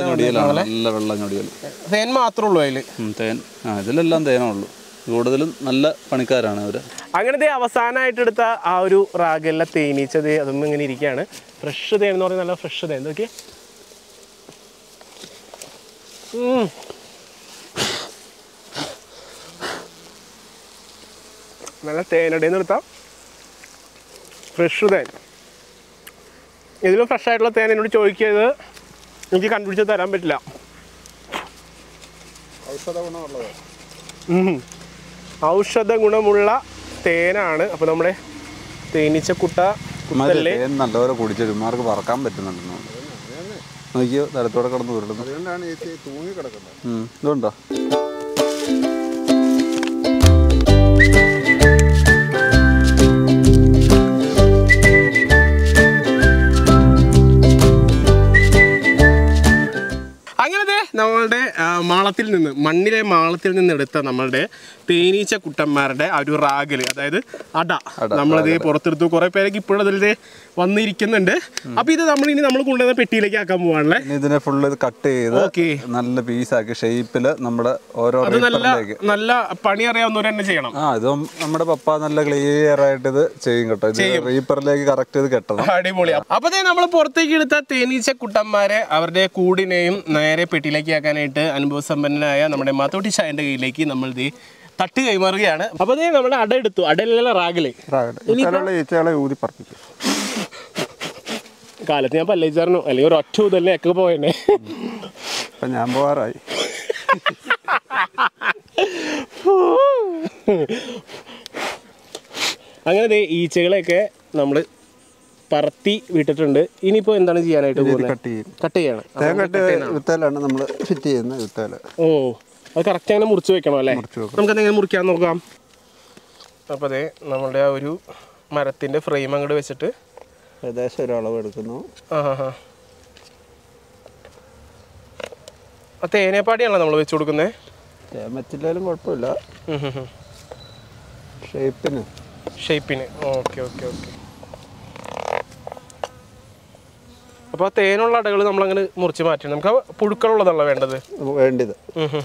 തേൻ മാത്രമേ ഉള്ളൂ അതില്. തേൻ ഇതിലെല്ലാം തേനേ ഉള്ളൂ. കൂടുതലും നല്ല പണിക്കാരാണ് അവര്. അങ്ങനത്തെ അവസാനമായിട്ട് എടുത്ത ആ ഒരു റാഗലിലെ തേനീച്ചത് അതൊന്നും ഇങ്ങനെ ഇരിക്കുകയാണ്. ഫ്രഷ് തേൻ എന്ന് പറയുന്നത് നല്ല ഫ്രഷ് തേൻ. നോക്കിയേ, നല്ല തേനടയിൽ നിന്ന് എടുത്താൽ ഫ്രഷ് തേൻ. ഇതിലും ഫ്രഷ് ആയിട്ടുള്ള തേൻ എന്നോട് ചോദിക്കരുത്, എനിക്ക് കണ്ടുപിടിച്ച് തരാൻ പറ്റില്ല. ഔഷധ ഗുണമുള്ളത് ഔഷധ ഗുണമുള്ള തേനാണ്. അപ്പോൾ നമ്മുടെ തേനീച്ചക്കുട്ട കുത്തല്ലേ നല്ലപോലെ കുടിച്ചൊരുമാർക്ക് പറക്കാൻ പറ്റുന്നുണ്ടെന്ന് നോക്കിയോ, തലത്തോടെ കിടന്ന് ഉരുളുന്നു. അതുകൊണ്ടാണ് ഈ തൂങ്ങി കിടക്കുന്നത്. ഇതുണ്ടോ? അങ്ങനത്തെ നമ്മളുടെ മാളത്തിൽ നിന്ന് മണ്ണിലെ മാളത്തിൽ നിന്ന് എടുത്ത നമ്മളുടെ തേനീച്ച കുട്ടന്മാരുടെ ആ ഒരു റാഗല്, അതായത് അട, നമ്മളിത് പുറത്തെടുത്തു. കുറെ പേരൊക്കെ ഇപ്പോഴും അതിൽ വന്നിരിക്കുന്നുണ്ട്. അപ്പൊ ഇത് നമ്മൾ ഇനി നമ്മൾ കൊണ്ടുവന്ന പെട്ടിയിലേക്ക് ആക്കാൻ പോവാണല്ലേ. ഇതിനെ ഫുള്ള് കട്ട് ചെയ്ത് നല്ല പീസാക്കി ഷേപ്പില് നമ്മുടെ ഓരോ നല്ല പണി അറിയാവുന്നവർ തന്നെ ചെയ്യണം. ആ ഇത് നമ്മുടെ പപ്പ നല്ല ക്ലിയർ ആയിട്ട് ഇത് ചെയ്യും കേട്ടോ. റീപ്പറിലേക്ക് കറക്റ്റ് ചെയ്ത് കെട്ടണം. അടിപൊളി. അപ്പൊ നമ്മൾ പുറത്തേക്ക് എടുത്ത തേനീച്ച കുട്ടന്മാരെ അവരുടെ കൂടിനെയും നേരെ പെട്ടിയിലേക്ക് ആക്കാനായിട്ട് അനുഭവസമ്പന്നനായ നമ്മുടെ മാത്തോട്ടി ഷായന്റെ കയ്യിലേക്ക് നമ്മൾ ഇത് തട്ട് കൈമാറുകയാണ്. അപ്പൊ നമ്മുടെ അട എടുത്തു. അടയിലുള്ള റാഗില് ഊതി പറപ്പിച്ചു. കാലത്ത് ഞാൻ പല്ലേച്ചായിരുന്നു, അല്ലെങ്കിൽ ഒരു ഒറ്റ ഊതല്ലേ ഒക്കെ പോയെന്നെ. ഞാൻ പോവാറായി. അങ്ങനെ ഈച്ചകളെയൊക്കെ നമ്മള് പറത്തി വിട്ടിട്ടുണ്ട്. ഇനിയിപ്പോ എന്താണ് ചെയ്യാനായിട്ട് പോകുന്നത്? കട്ട് ചെയ്യും. കട്ട് ചെയ്യണം. വിത്താലാണ് നമ്മൾ ഫിറ്റ് ചെയ്യുന്നത്. വിത്താല്. ഓ, അത് കറക്റ്റ് അങ്ങനെ മുറിച്ച് വെക്കണം അല്ലേ? നമുക്ക് എന്തെങ്കിലും മുറിക്കാൻ നോക്കാം. അപ്പോൾ അതെ നമ്മളുടെ ആ ഒരു മരത്തിൻ്റെ ഫ്രെയിം അങ്ങോട്ട് വെച്ചിട്ട് ഏകദേശം ഒരളവ് എടുക്കുന്നു. ആ ഹാ ഹാ ആ തേനേപ്പാടിയാണല്ലോ നമ്മൾ വെച്ച് കൊടുക്കുന്നത്. തേൻ വെച്ചില്ലാലും കുഴപ്പമില്ല. ഷേപ്പിന് ഷേപ്പിന് ഓക്കെ ഓക്കെ ഓക്കെ. അപ്പോൾ ആ തേനുള്ള അടകൾ നമ്മളങ്ങനെ മുറിച്ച് മാറ്റണം. നമുക്ക് ആ പുഴുക്കളുള്ളതാണല്ലോ വേണ്ടത് വേണ്ടത്.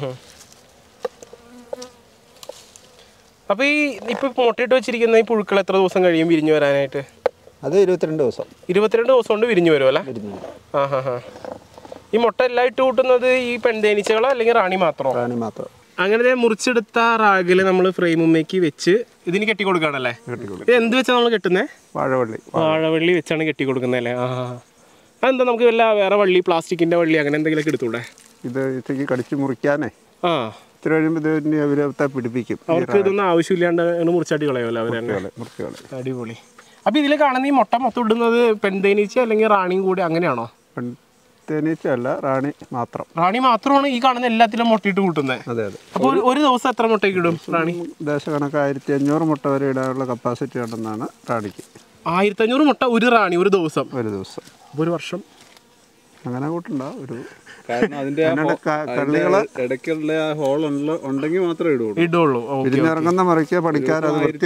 അപ്പോൾ ഈ ഇപ്പോൾ മുട്ടയിട്ട് വെച്ചിരിക്കുന്ന ഈ പുഴുക്കൾ എത്ര ദിവസം കഴിയും വിരിഞ്ഞു വരാനായിട്ട്? അത് ഇരുപത്തിരണ്ട് ദിവസം. ഇരുപത്തിരണ്ട് ദിവസം കൊണ്ട് വിരിഞ്ഞു വരും അല്ലേ? ആ ഹാ ഹാ. ഈ മുട്ട എല്ലാം ഇട്ട് കൂട്ടുന്നത് ഈ പെൺതേനീച്ചകളോ അല്ലെങ്കിൽ റാണി മാത്രമോ? റാണി മാത്രം. അങ്ങനെ മുറിച്ചെടുത്ത റാഗില് നമ്മൾ ഫ്രെയിമുമ്മേക്ക് വെച്ച് ഇതിന് കെട്ടി കൊടുക്കുകയാണല്ലേ? ഇത് എന്ത് വെച്ചാൽ നമ്മൾ കെട്ടുന്നത്? വാഴവള്ളി. വാഴവള്ളി വെച്ചാണ് കെട്ടി കൊടുക്കുന്നത് അല്ലേ? ആ അതെന്താ, നമുക്ക് വല്ല വേറെ വള്ളി, പ്ലാസ്റ്റിക്കിന്റെ വള്ളി അങ്ങനെ എന്തെങ്കിലുമൊക്കെ എടുത്തൂടെ? ഇത് ഇച്ചയ്ക്ക് കടിച്ച് മുറിക്കാനേ. ആ ഇത്ര കഴിയുമ്പോൾ ഇതിന് അവരെ പിടിപ്പിക്കും. അവർക്ക് ഇതൊന്നും ആവശ്യമില്ലാണ്ട് മുറിച്ചാട്ടി കളയുമല്ലോ അവർ തന്നെ. അടിപൊളി. അപ്പൊ ഇതിൽ കാണുന്ന ഈ മുട്ട മൊത്തം ഇടുന്നത് പെൺതേനീച്ച അല്ലെങ്കിൽ റാണിയും കൂടി അങ്ങനെയാണോ? പെൺതേനീച്ച അല്ല, റാണി മാത്രം. റാണി മാത്രമാണ് ഈ കാണുന്ന എല്ലാത്തിലും മുട്ടയിട്ട് കൂട്ടുന്നത്. അതെ അതെ. അപ്പോൾ ഒരു ദിവസം എത്ര മുട്ടയ്ക്ക് ഇടും റാണി? ദേശകണക്ക് ആയിരത്തി അഞ്ഞൂറ് മുട്ട വരെ ഇടാനുള്ള കപ്പാസിറ്റി ഉണ്ടെന്നാണ് റാണിക്ക്. ആയിരത്തി അഞ്ഞൂറ് മുട്ട ഒരു റാണി ഒരു ദിവസം? ഒരു ദിവസം. ഒരു വർഷം അങ്ങനെ കൂട്ടുണ്ടോ? ഒരു കാരണം അതിന്റെ ഇടയ്ക്കുള്ള ഹോൾ ഉണ്ടെങ്കിൽ മാത്രമേ ഇടുള്ളൂ ഇടുള്ളൂ ഇറങ്ങുന്ന മറിക്കുക പഠിക്കാൻ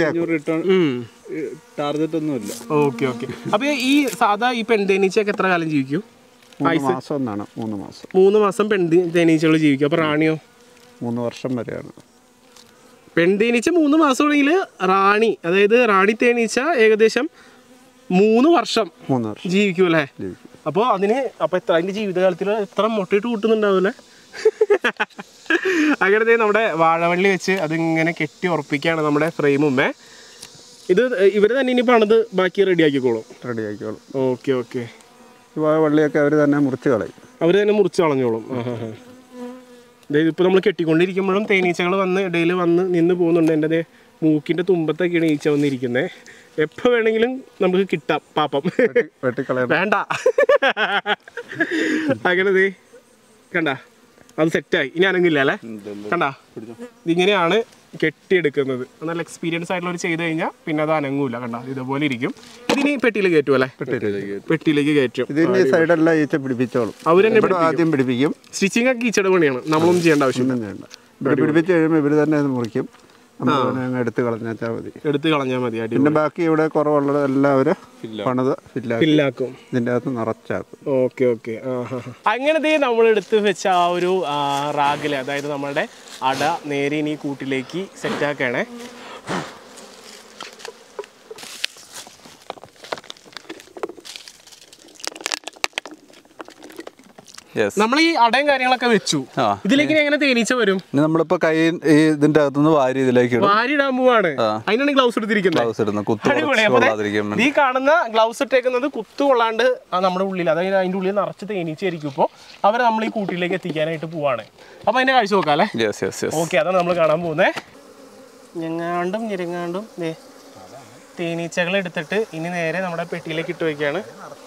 ടാർഗറ്റ് ഒന്നുമില്ല. Okay okay. അപ്പൊ ഈ സാധാ ഈ പെൺതേനീച്ചയൊക്കെ എത്ര കാലം ജീവിക്കും? മാസം എന്നാണ്. മൂന്ന് മാസം. മൂന്ന് മാസം പെൺതേനീച്ചകൾ ജീവിക്കും. അപ്പൊ റാണിയോ? മൂന്ന് വർഷം വരെയാണ്. പെൺതേനീച്ച മൂന്ന് മാസമാണെങ്കിൽ റാണി, അതായത് റാണി തേനീച്ച ഏകദേശം മൂന്ന് വർഷം മൂന്ന് വർഷം ജീവിക്കും അല്ലേ? അപ്പോൾ അതിന് അപ്പോൾ എത്ര അതിൻ്റെ ജീവിതകാലത്തിൽ എത്ര മുട്ടയിട്ട് കൂട്ടുന്നുണ്ടാവില്ലേ? അങ്ങനെ നമ്മുടെ വാഴവള്ളി വെച്ച് അതിങ്ങനെ കെട്ടി ഉറപ്പിക്കുകയാണ് നമ്മുടെ ഫ്രെയിമുമ്മേ. ഇത് ഇവർ തന്നെ ഇനി പണിത് ബാക്കി റെഡി ആക്കിക്കോളും. റെഡി ആക്കിക്കോളും. Okay okay. വള്ളിയൊക്കെ അവർ തന്നെ മുറിച്ച് കളയും. അവർ തന്നെ മുറിച്ച് കളഞ്ഞോളും. ആ ഹാ ഹാ. അതായത് ഇപ്പോൾ നമ്മൾ കെട്ടിക്കൊണ്ടിരിക്കുമ്പോഴും തേനീച്ചകൾ വന്ന് ഇടയിൽ വന്ന് നിന്ന് പോകുന്നുണ്ട്. എൻ്റെ അതേ മൂക്കിൻ്റെ തുമ്പത്തൊക്കെയാണ് ഈച്ച വന്നിരിക്കുന്നത്. എപ്പോൾ വേണമെങ്കിലും നമുക്ക് കിട്ടാം പാപ്പം. വേണ്ട. അങ്ങനെ ദേ കണ്ട അത് സെറ്റായി. ഇനി അനങ്ങില്ല അല്ലേ? കണ്ട ഇതിങ്ങനെയാണ് കെട്ടിയെടുക്കുന്നത്. നല്ല എക്സ്പീരിയൻസ് ആയിട്ടുള്ളവർ ചെയ്ത് കഴിഞ്ഞാൽ പിന്നെ അത് അനങ്ങൂല. കണ്ട ഇതുപോലെ ഇരിക്കും. ഇതിന് പെട്ടിയിൽ കയറ്റും അല്ലേ? പെട്ടിയിലേക്ക് കയറ്റും. സൈഡെല്ലാം ഈച്ച പിടിപ്പിച്ചോളും. അവർ തന്നെ ആദ്യം പിടിപ്പിക്കും. സ്റ്റിച്ചിങ് ഒക്കെ ഈച്ചയുടെ പണിയാണ്. നമ്മളൊന്നും ചെയ്യേണ്ട ആവശ്യമില്ല. ഇവിടെ പിടിപ്പിച്ച് കഴിയുമ്പോൾ ഇവർ തന്നെ അത് മുറിക്കും. എടുത്ത് കളഞ്ഞാൽ മതി. എടുത്ത് കളഞ്ഞാൽ മതി. പിന്നെ ബാക്കി ഇവിടെ കുറവുള്ളത് എല്ലാവരും പണിത് ഫില്ലാക്കും. ഇതിൻ്റെ അകത്ത് നിറച്ചാക്കും. Okay okay. അങ്ങനത്തെ നമ്മൾ എടുത്ത് വെച്ച ആ ഒരു റാഗില്, അതായത് നമ്മളുടെ അട നേരെ ഇനി കൂട്ടിലേക്ക് സെറ്റാക്കണേ. നമ്മൾ ഈ അടയും കാര്യങ്ങളൊക്കെ വെച്ചു, ഇതിലേക്ക് എങ്ങനെ തേനീച്ച വരും? നമ്മളിപ്പോ കൈ ഈ ഇതിന്റെ അകത്തുനിന്ന് വാരി ഇതിലേക്ക് വാരി ഇടാൻ പോവാണ്. അതിനാണ് ഗ്ലൗസ് എടുത്തിരിക്കുന്നത്. ഈ കാണുന്ന ഗ്ലൗസ് ഇട്ടേക്കുന്നത് കുത്തു കൊള്ളാണ്ട് നമ്മുടെ ഉള്ളിൽ, അതായത് അതിന്റെ ഉള്ളിൽ നിറച്ച് തേനീച്ചയായിരിക്കും. ഇപ്പോൾ അവരെ നമ്മൾ ഈ കൂട്ടിലേക്ക് എത്തിക്കാനായിട്ട് പോവാണ്. അപ്പൊ അതിന്റെ കാഴ്ച നോക്കാം അല്ലേ? ഓക്കെ, അതാണ് നമ്മൾ കാണാൻ പോകുന്നത്. ഞെങ്ങാണ്ടും ഞെരങ്ങാണ്ടും തേനീച്ചകൾ എടുത്തിട്ട് ഇനി നേരെ നമ്മുടെ പെട്ടിയിലേക്ക് ഇട്ട് വയ്ക്കുകയാണ്.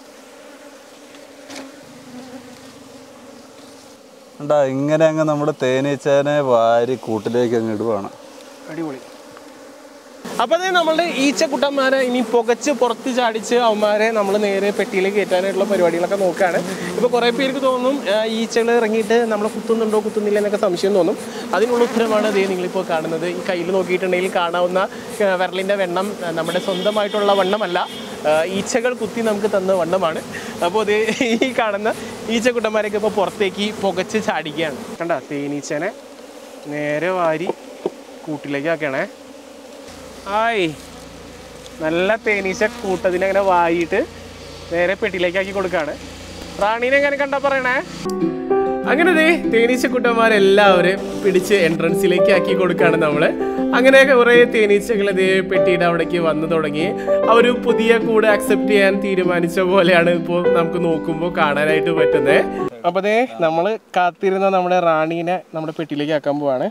ഇങ്ങനെ അങ്ങ് നമ്മുടെ തേനീച്ചനെ വാരി കൂട്ടിലേക്ക് അങ്ങ് ഇടുവാണ്. അടിപൊളി. അപ്പൊ അതേ നമ്മളുടെ ഈച്ചക്കുട്ടന്മാരെ ഇനി പുകച്ച് പുറത്ത് ചാടിച്ച് അവന്മാരെ നമ്മൾ നേരെ പെട്ടിയിലേക്ക് കയറ്റാനായിട്ടുള്ള പരിപാടികളൊക്കെ നോക്കുകയാണ്. ഇപ്പോൾ കുറേ പേർക്ക് തോന്നും ഈച്ചകൾ ഇറങ്ങിയിട്ട് നമ്മളെ കുത്തുന്നുണ്ടോ കുത്തുന്നില്ല എന്നൊക്കെ സംശയം തോന്നും. അതിനുള്ള ഉത്തരമാണ് അതേ നിങ്ങളിപ്പോൾ കാണുന്നത്. ഈ കയ്യിൽ നോക്കിയിട്ടുണ്ടെങ്കിൽ കാണാവുന്ന വിരലിൻ്റെ വണ്ണം നമ്മുടെ സ്വന്തമായിട്ടുള്ള വണ്ണമല്ല, ഈച്ചകൾ കുത്തി നമുക്ക് തന്ന വണ്ണമാണ്. അപ്പോൾ അതേ ഈ കാണുന്ന ഈച്ചക്കുട്ടന്മാരൊക്കെ ഇപ്പോൾ പുറത്തേക്ക് പുകച്ച് ചാടിക്കുകയാണ്. കണ്ട, തേനീച്ചനെ നേരെ വാരി കൂട്ടിലേക്ക് ആക്കണേ. ആയി നല്ല തേനീച്ച കൂട്ടതിനെ അങ്ങനെ വാരിയിട്ട് നേരെ പെട്ടിയിലേക്ക് ആക്കി കൊടുക്കുകയാണ്. റാണീനെ എങ്ങനെ കണ്ടാ പറയണേ? അങ്ങനെ ദേ തേനീച്ചക്കുട്ടന്മാരെല്ലാവരും പിടിച്ച് എൻട്രൻസിലേക്ക് ആക്കി കൊടുക്കുകയാണ് നമ്മൾ. അങ്ങനെ കുറേ തേനീച്ചകൾ അതേ പെട്ടിയുടെ അവിടേക്ക് വന്നു തുടങ്ങി. അവർ പുതിയ കൂടെ അക്സെപ്റ്റ് ചെയ്യാൻ തീരുമാനിച്ച പോലെയാണ് ഇപ്പോൾ നമുക്ക് നോക്കുമ്പോൾ കാണാനായിട്ട് പറ്റുന്നത്. അപ്പോൾ ദേ നമ്മൾ കാത്തിരുന്ന നമ്മുടെ റാണീനെ നമ്മുടെ പെട്ടിയിലേക്ക് ആക്കാൻ പോവാണ്.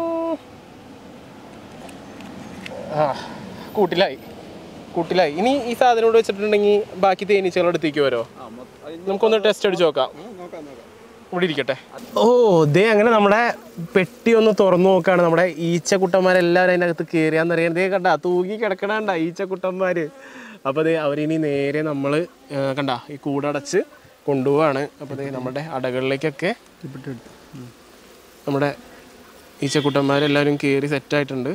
ആ കൂട്ടിലായി കൂട്ടിലായി ഇനി ഈ സാധനം ഇവിടെ വെച്ചിട്ടുണ്ടെങ്കിൽ ബാക്കി തേനീച്ചകളുടെ അടുത്തേക്ക് വരുമോ? നമുക്കൊന്ന് ടെസ്റ്റ് അടിച്ച് നോക്കാം. ഇവിടെ ഇരിക്കട്ടെ. ഓ ദേ അങ്ങനെ നമ്മുടെ പെട്ടി ഒന്ന് തുറന്നു നോക്കുകയാണ്. നമ്മുടെ ഈച്ചക്കുട്ടന്മാരെല്ലാവരും അതിൻ്റെ അകത്ത് കയറിയാന്നറിയാൻ ദേ കണ്ട തൂങ്ങി കിടക്കണണ്ട ഈച്ചക്കുട്ടന്മാർ. അപ്പോൾ ദേ അവരിനി നേരെ നമ്മൾ കണ്ട ഈ കൂടടച്ച് കൊണ്ടുപോവാണ്. അപ്പോൾ ദേ നമ്മുടെ അടകളിലേക്കൊക്കെ നമ്മുടെ ഈച്ചക്കുട്ടന്മാരെല്ലാവരും കയറി സെറ്റായിട്ടുണ്ട്.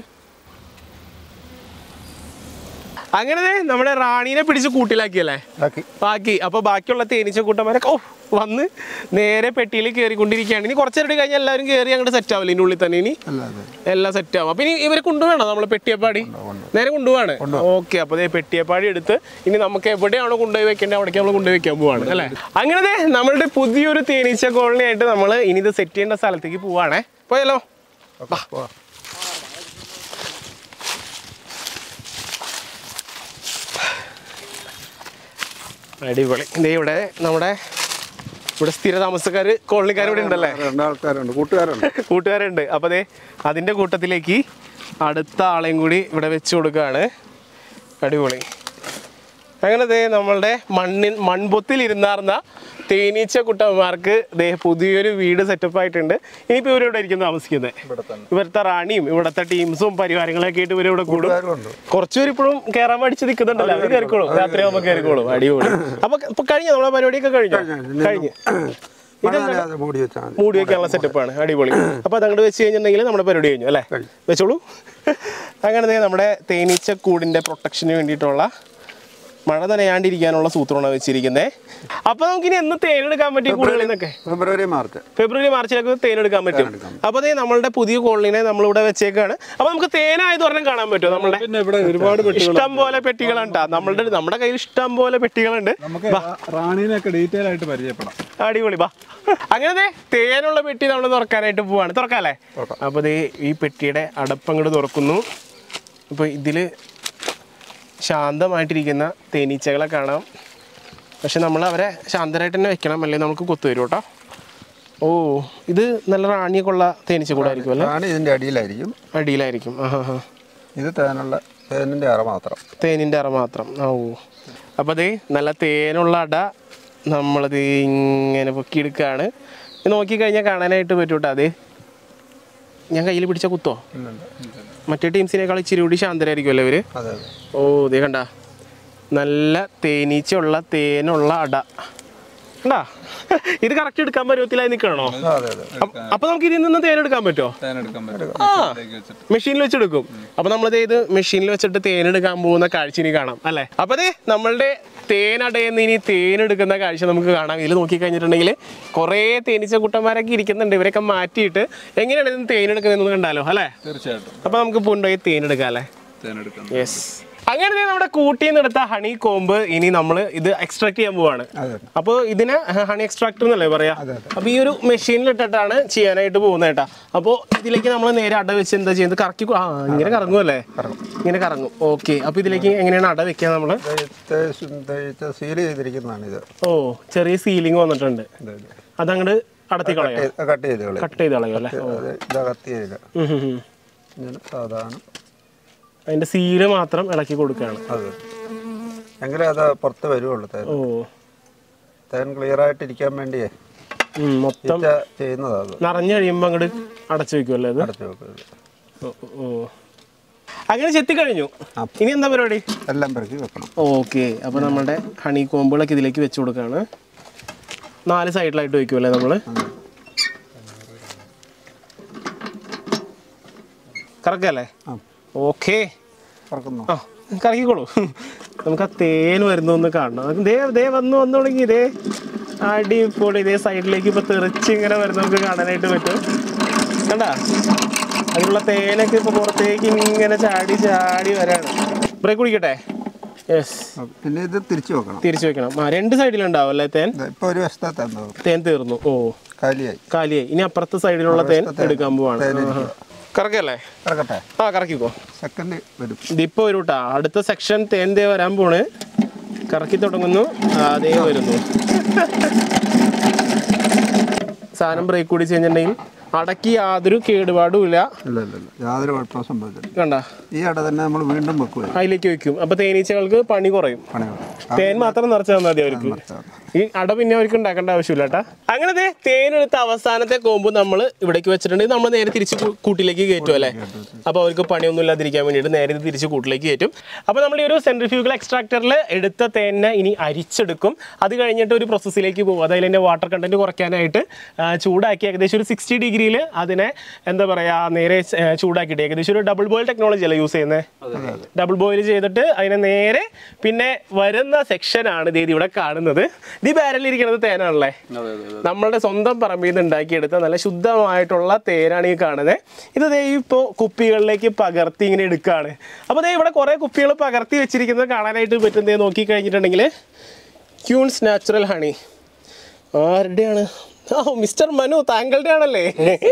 അങ്ങനെ നമ്മുടെ റാണീനെ പിടിച്ച് കൂട്ടിലാക്കിയല്ലേ ബാക്കി. അപ്പൊ ബാക്കിയുള്ള തേനീച്ചക്കൂട്ടന്മാരൊക്കെ ഓ വന്ന് നേരെ പെട്ടിയിൽ കയറിക്കൊണ്ടിരിക്കുകയാണ്. ഇനി കുറച്ചേരം കഴിഞ്ഞാൽ എല്ലാവരും കയറി അങ്ങോട്ട് സെറ്റ് ആവില്ല. ഇതിൻ്റെ ഉള്ളിൽ തന്നെ ഇനി എല്ലാം സെറ്റ് ആവും. അപ്പൊ ഇനി ഇവരെ കൊണ്ടുപോകണോ നമ്മള് പെട്ടിയപ്പാടി? നേരെ കൊണ്ടുപോവാണ്. ഓക്കെ, അപ്പൊ പെട്ടിയപ്പാടി എടുത്ത് ഇനി നമുക്ക് എവിടെയാണോ കൊണ്ടുപോയി വെക്കേണ്ടത് അവിടേക്ക് നമ്മൾ കൊണ്ടുപോയി വെക്കാൻ പോവാണ് അല്ലേ? അങ്ങനെ നമ്മളുടെ പുതിയൊരു തേനീച്ച കോളനി ആയിട്ട് നമ്മൾ ഇനി ഇത് സെറ്റ് ചെയ്യേണ്ട സ്ഥലത്തേക്ക് പോവാണേ. പോയല്ലോ. അടിപൊളി. ഇതേ ഇവിടെ നമ്മുടെ ഇവിടെ സ്ഥിര താമസക്കാര് കോളനിക്കാർ ഇവിടെ ഉണ്ടല്ലേ? രണ്ടാൾക്കാരുണ്ട്, കൂട്ടുകാരുണ്ട് കൂട്ടുകാരുണ്ട്. അപ്പൊ അതെ അതിന്റെ കൂട്ടത്തിലേക്ക് അടുത്ത ആളെയും കൂടി ഇവിടെ വെച്ച് കൊടുക്കുകയാണ്. അടിപൊളി. അങ്ങനെ ദേ നമ്മളുടെ മണ്ണിൻ മൺപൊത്തിൽ ഇരുന്നാർന്ന തേനീച്ച കുട്ടന്മാർക്ക് ദേ പുതിയൊരു വീട് സെറ്റപ്പ് ആയിട്ടുണ്ട്. ഇനിയിപ്പോൾ ഇവരിവിടെ ആയിരിക്കും താമസിക്കുന്നത്. ഇവിടുത്തെ റാണിയും ഇവിടുത്തെ ടീംസും പരിവാരങ്ങളൊക്കെ ആയിട്ട് ഇവരിവിടെ കൂടും. കുറച്ചുപേർ ഇപ്പോഴും കയറാൻ പഠിച്ച് നിൽക്കുന്നുണ്ടല്ലോ, അവർ കയറിക്കോളും. രാത്രി ആകുമ്പോൾ കയറിക്കോളും. അടിപൊളി. അപ്പൊ ഇപ്പൊ കഴിഞ്ഞ നമ്മളെ പരിപാടിയൊക്കെ കഴിഞ്ഞു കഴിഞ്ഞ് മൂടി വെക്കാനുള്ള സെറ്റപ്പാണ്. അടിപൊളി. അപ്പൊ അതങ്ങോട്ട് വെച്ച് കഴിഞ്ഞിട്ടുണ്ടെങ്കിൽ നമ്മുടെ പരിപാടി കഴിഞ്ഞു അല്ലേ? വെച്ചോളൂ. അങ്ങനെ നമ്മുടെ തേനീച്ച കൂടിന്റെ പ്രൊട്ടക്ഷന് വേണ്ടിയിട്ടുള്ള മഴ നനയാണ്ടിരിക്കാനുള്ള സൂത്രമാണ് വെച്ചിരിക്കുന്നത്. അപ്പൊ നമുക്കിനി എന്ന് തേനെടുക്കാൻ പറ്റും കൂടുതൽ എന്നൊക്കെ ഫെബ്രുവരി മാർച്ച് ഫെബ്രുവരി മാർച്ചിലൊക്കെ തേനെടുക്കാൻ പറ്റും. അപ്പൊ അതേ നമ്മളുടെ പുതിയ കോളനിനെ നമ്മളിവിടെ വെച്ചേക്കാണ്. അപ്പൊ നമുക്ക് തേനായത് പറഞ്ഞാൽ കാണാൻ പറ്റുമോ? നമ്മുടെ ഒരുപാട് ഇഷ്ടം പോലെ പെട്ടികളുണ്ടാ നമ്മളുടെ നമ്മുടെ കയ്യിൽ ഇഷ്ടം പോലെ പെട്ടികളുണ്ട്. റാണീനെയൊക്കെ ഡീറ്റെയിൽ ആയിട്ട് പരിചയപ്പെടാം. അടിപൊളി. ബാ അങ്ങനെ തേനുള്ള പെട്ടി നമ്മൾ തുറക്കാനായിട്ട് പോവാണ്. തുറക്കാല്ലേ? അപ്പൊ ദേ ഈ പെട്ടിയുടെ അടപ്പങ്ങോട്ട് തുറക്കുന്നു. അപ്പൊ ഇതില് ശാന്തമായിട്ടിരിക്കുന്ന തേനീച്ചകളെ കാണാം. പക്ഷെ നമ്മൾ അവരെ ശാന്തരായിട്ട് തന്നെ വെക്കണം, അല്ലെങ്കിൽ നമുക്ക് കൊത്തു വരും കേട്ടോ. ഓ ഇത് നല്ല റാണിയൊക്കെയുള്ള തേനീച്ച കൂടായിരിക്കും അല്ലേ? റാണി ഇതിൻ്റെ അടിയിലായിരിക്കും. അടിയിലായിരിക്കും. ആ ഹാ. ഇത് തേനുള്ള തേനിൻ്റെ അറ മാത്രം. തേനിൻ്റെ അറ മാത്രം. ഓ അപ്പോൾ അതേ നല്ല തേനുള്ള അട നമ്മളത് ഇങ്ങനെ പൊക്കിയെടുക്കുകയാണ്. നോക്കിക്കഴിഞ്ഞാൽ കാണാനായിട്ട് പറ്റും കേട്ടോ. അതേ ഞാൻ കയ്യിൽ പിടിച്ച കുത്തോ? മറ്റേ ടീംസിനേക്കാൾ ഇച്ചിരി കൂടി ശാന്തരായിരിക്കുമല്ലോ ഇവര്. ഓ ഇതേ കണ്ട നല്ല തേനീച്ചയുള്ള തേനുള്ള അട കണ്ടാ. ഇത് കറക്റ്റ് എടുക്കാൻ പരുവത്തിലായി നിൽക്കണോ? അപ്പൊ നമുക്ക് ഇതിൽ നിന്ന് തേനെടുക്കാൻ പറ്റുമോ? ആ മെഷീനിൽ വെച്ചെടുക്കും. അപ്പൊ നമ്മളത് ഇത് മെഷീനിൽ വെച്ചിട്ട് തേനെടുക്കാൻ പോകുന്ന കാഴ്ച ഇനി കാണാം അല്ലെ? അപ്പൊ അതെ നമ്മളുടെ തേനടയെന്ന് ഇനി തേനെടുക്കുന്ന കാഴ്ച നമുക്ക് കാണാം. ഇതിൽ നോക്കി കഴിഞ്ഞിട്ടുണ്ടെങ്കിൽ കുറേ തേനീച്ച കുട്ടന്മാരൊക്കെ ഇരിക്കുന്നുണ്ട്. ഇവരൊക്കെ മാറ്റിയിട്ട് എങ്ങനെയാണ് ഇത് തേനെടുക്കുന്നതെന്ന് കണ്ടാലോ അല്ലെ? തീർച്ചയായിട്ടും. അപ്പൊ നമുക്ക് കൊണ്ടുപോയി തേനെടുക്കാം അല്ലേ? യെസ്. അങ്ങനെ നമ്മുടെ കൂട്ടിൽ നിന്ന് എടുത്ത ഹണി കോമ്പ് ഇനി നമ്മൾ ഇത് എക്സ്ട്രാക്ട് ചെയ്യാൻ പോവാണ്. അപ്പോൾ ഇതിനെ ഹണി എക്സ്ട്രാക്ടർ എന്നല്ലേ പറയാ. അപ്പൊ ഈ ഒരു മെഷീനിൽ ഇട്ടിട്ടാണ് ചെയ്യാനായിട്ട് പോകുന്നത് കേട്ടാ. അപ്പോൾ ഇതിലേക്ക് നമ്മൾ നേരെ അട വെച്ച് എന്താ ചെയ്യുന്നത്, കറക്കി ആ ഇങ്ങനെ കറങ്ങും അല്ലേ, ഇങ്ങനെ കറങ്ങും. ഓക്കെ, അപ്പൊ ഇതിലേക്ക് എങ്ങനെയാണ് അട വെക്കുക നമ്മള്? സീൽ ചെയ്തിരിക്കുന്നതാണ് ഇത്. ഓ, ചെറിയ സീലിംഗ് വന്നിട്ടുണ്ട്, അതങ്ങോട്ട് അടത്തി കളയോ, കട്ട് ചെയ്ത് കട്ട് ചെയ്ത് കളയോ അല്ലേ. സാധാരണ അതിന്റെ സീല് മാത്രം ഇളക്കി കൊടുക്കുകയാണ്. അതെ, എങ്കിലേ അത് പുറത്ത് വരുവുള്ളൂ. ഓ, തേൻ ക്ലിയർ ആയിട്ടിരിക്കാൻ വേണ്ടിയേ മൊത്തം ചെയ്യുന്നത്. അത് നിറഞ്ഞു കഴിയുമ്പോൾ അങ്ങോട്ട് അടച്ചു വെക്കുമല്ലേ അത്. അടച്ചു വെക്കുന്നത്. ഓ, അങ്ങനെ ചെത്തി കഴിഞ്ഞു. ഇനി എന്താ പരിപാടി? എല്ലാം പെറുക്കി വെക്കണം. ഓക്കെ, അപ്പൊ നമ്മുടെ ഹണി കോമ്പുകളൊക്കെ ഇതിലേക്ക് വെച്ചു കൊടുക്കുകയാണ്. നാല് സൈഡിലായിട്ട് വെക്കുമല്ലേ നമ്മള്. കറക്കല്ലേ? ഓക്കെ, ആ കറക്കിക്കോളൂ. നമുക്ക് ആ തേൻ വരുന്നു ഒന്ന് കാണണം. ദേ ദേ വന്നു വന്നു തുടങ്ങി. ഇതേ അടിപൊളി. ഇതേ സൈഡിലേക്ക് ഇപ്പൊ തെറിച്ച് ഇങ്ങനെ വരുന്ന നമുക്ക് കാണാനായിട്ട് പറ്റും. കണ്ടാ, അതിലുള്ള തേനൊക്കെ ഇപ്പൊ പുറത്തേക്ക് ഇങ്ങനെ ചാടി ചാടി വരാണ്. ബ്രേക്ക് കുടിക്കട്ടെ? യെസ്. പിന്നെ ഇത് തിരിച്ചു വെക്കണം. തിരിച്ചു വെക്കണം. ആ, രണ്ട് സൈഡിലുണ്ടാവും അല്ലേ തേൻ? ഇപ്പൊ ഒരു വശത്തെ തേൻ തീർന്നു. ഓ, കാലിയായി കാലിയായി. ഇനി അപ്പുറത്തെ സൈഡിലുള്ള തേൻ എടുക്കാൻ പോവാണ്. കറക്കല്ലേ? കറക്കട്ടെ. ആ, കറക്കിക്കോ. സെക്കൻഡ് വരും. ഇതിപ്പോ വരും കേട്ടാ. അടുത്ത സെക്ഷൻ തേൻ ദേ വരാൻ പോണ്. കറക്കി തുടങ്ങുന്നു. അതേ വരുന്നു. സാധനം ബ്രേക്ക് കൂടി കഴിഞ്ഞിട്ടുണ്ടെങ്കിൽ അടക്കി യാതൊരു കേടുപാടും ഇല്ല. ഇല്ല ഇല്ല യാതൊരു കുഴപ്പവും സംഭവിച്ചില്ല. കണ്ട, ഈ അട തന്നെ നമ്മൾ വീണ്ടും വെക്കുക, അതിലേക്ക് വെക്കും. അപ്പൊ തേനീച്ചകൾക്ക് പണി കുറയും. തേൻ മാത്രം നിറച്ചാൽ മതി അവർക്ക്. ഈ അട പിന്നെ അവർക്ക് ഉണ്ടാക്കേണ്ട ആവശ്യമില്ല കേട്ടാ. അങ്ങനെ തേനെടുത്ത അവസാനത്തെ കോമ്പ് നമ്മൾ ഇവിടേക്ക് വെച്ചിട്ടുണ്ടെങ്കിൽ നമ്മൾ നേരെ തിരിച്ച് കൂട്ടിലേക്ക് കയറ്റും അല്ലേ. അപ്പൊ അവർക്ക് പണിയൊന്നും ഇല്ലാതിരിക്കാൻ വേണ്ടിയിട്ട് നേരെ തിരിച്ച് കൂട്ടിലേക്ക് കയറ്റും. അപ്പൊ നമ്മൾ ഈ ഒരു സെൻട്രിഫ്യൂഗൽ എക്സ്ട്രാക്ടറിൽ എടുത്ത തേനെ ഇനി അരിച്ചെടുക്കും. അത് കഴിഞ്ഞിട്ട് ഒരു പ്രോസസ്സിലേക്ക് പോകും. അതായത് അതിന്റെ വാട്ടർ കണ്ടന്റ് കുറയ്ക്കാനായിട്ട് ചൂടാക്കി ഏകദേശം ഒരു സിക്സ്റ്റി ഡിഗ്രിയിൽ അതിനെ എന്താ പറയാ നേരെ ചൂടാക്കിയിട്ട്, ഏകദേശം ഒരു ഡബിൾ ബോയിൽ ടെക്നോളജി അല്ലേ യൂസ് ചെയ്യുന്നത്. ഡബിൾ ബോയിൽ ചെയ്തിട്ട് അതിനെ നേരെ പിന്നെ വരുന്ന സെക്ഷനാണ് ഇത് ഇവിടെ കാണുന്നത്. ഈ ബാരലിരിക്കുന്നത് തേനാണല്ലേ, നമ്മളുടെ സ്വന്തം പറമ്പിൽ നിന്ന് ഉണ്ടാക്കിയെടുത്ത നല്ല ശുദ്ധമായിട്ടുള്ള തേനാണ് ഈ കാണുന്നത്. ഇത് ദേ ഇപ്പോൾ കുപ്പികളിലേക്ക് പകർത്തി ഇങ്ങനെ എടുക്കുകയാണ്. അപ്പോൾ ദേ ഇവിടെ കുറേ കുപ്പികൾ പകർത്തി വെച്ചിരിക്കുന്നത് കാണാനായിട്ട് പറ്റും. ദേ നോക്കി കഴിഞ്ഞിട്ടുണ്ടെങ്കിൽ ക്യൂൺസ് നാച്ചുറൽ ഹണി ആരുടെയാണ്? ഓ, മിസ്റ്റർ മനു, താങ്കളുടെ ആണല്ലേ?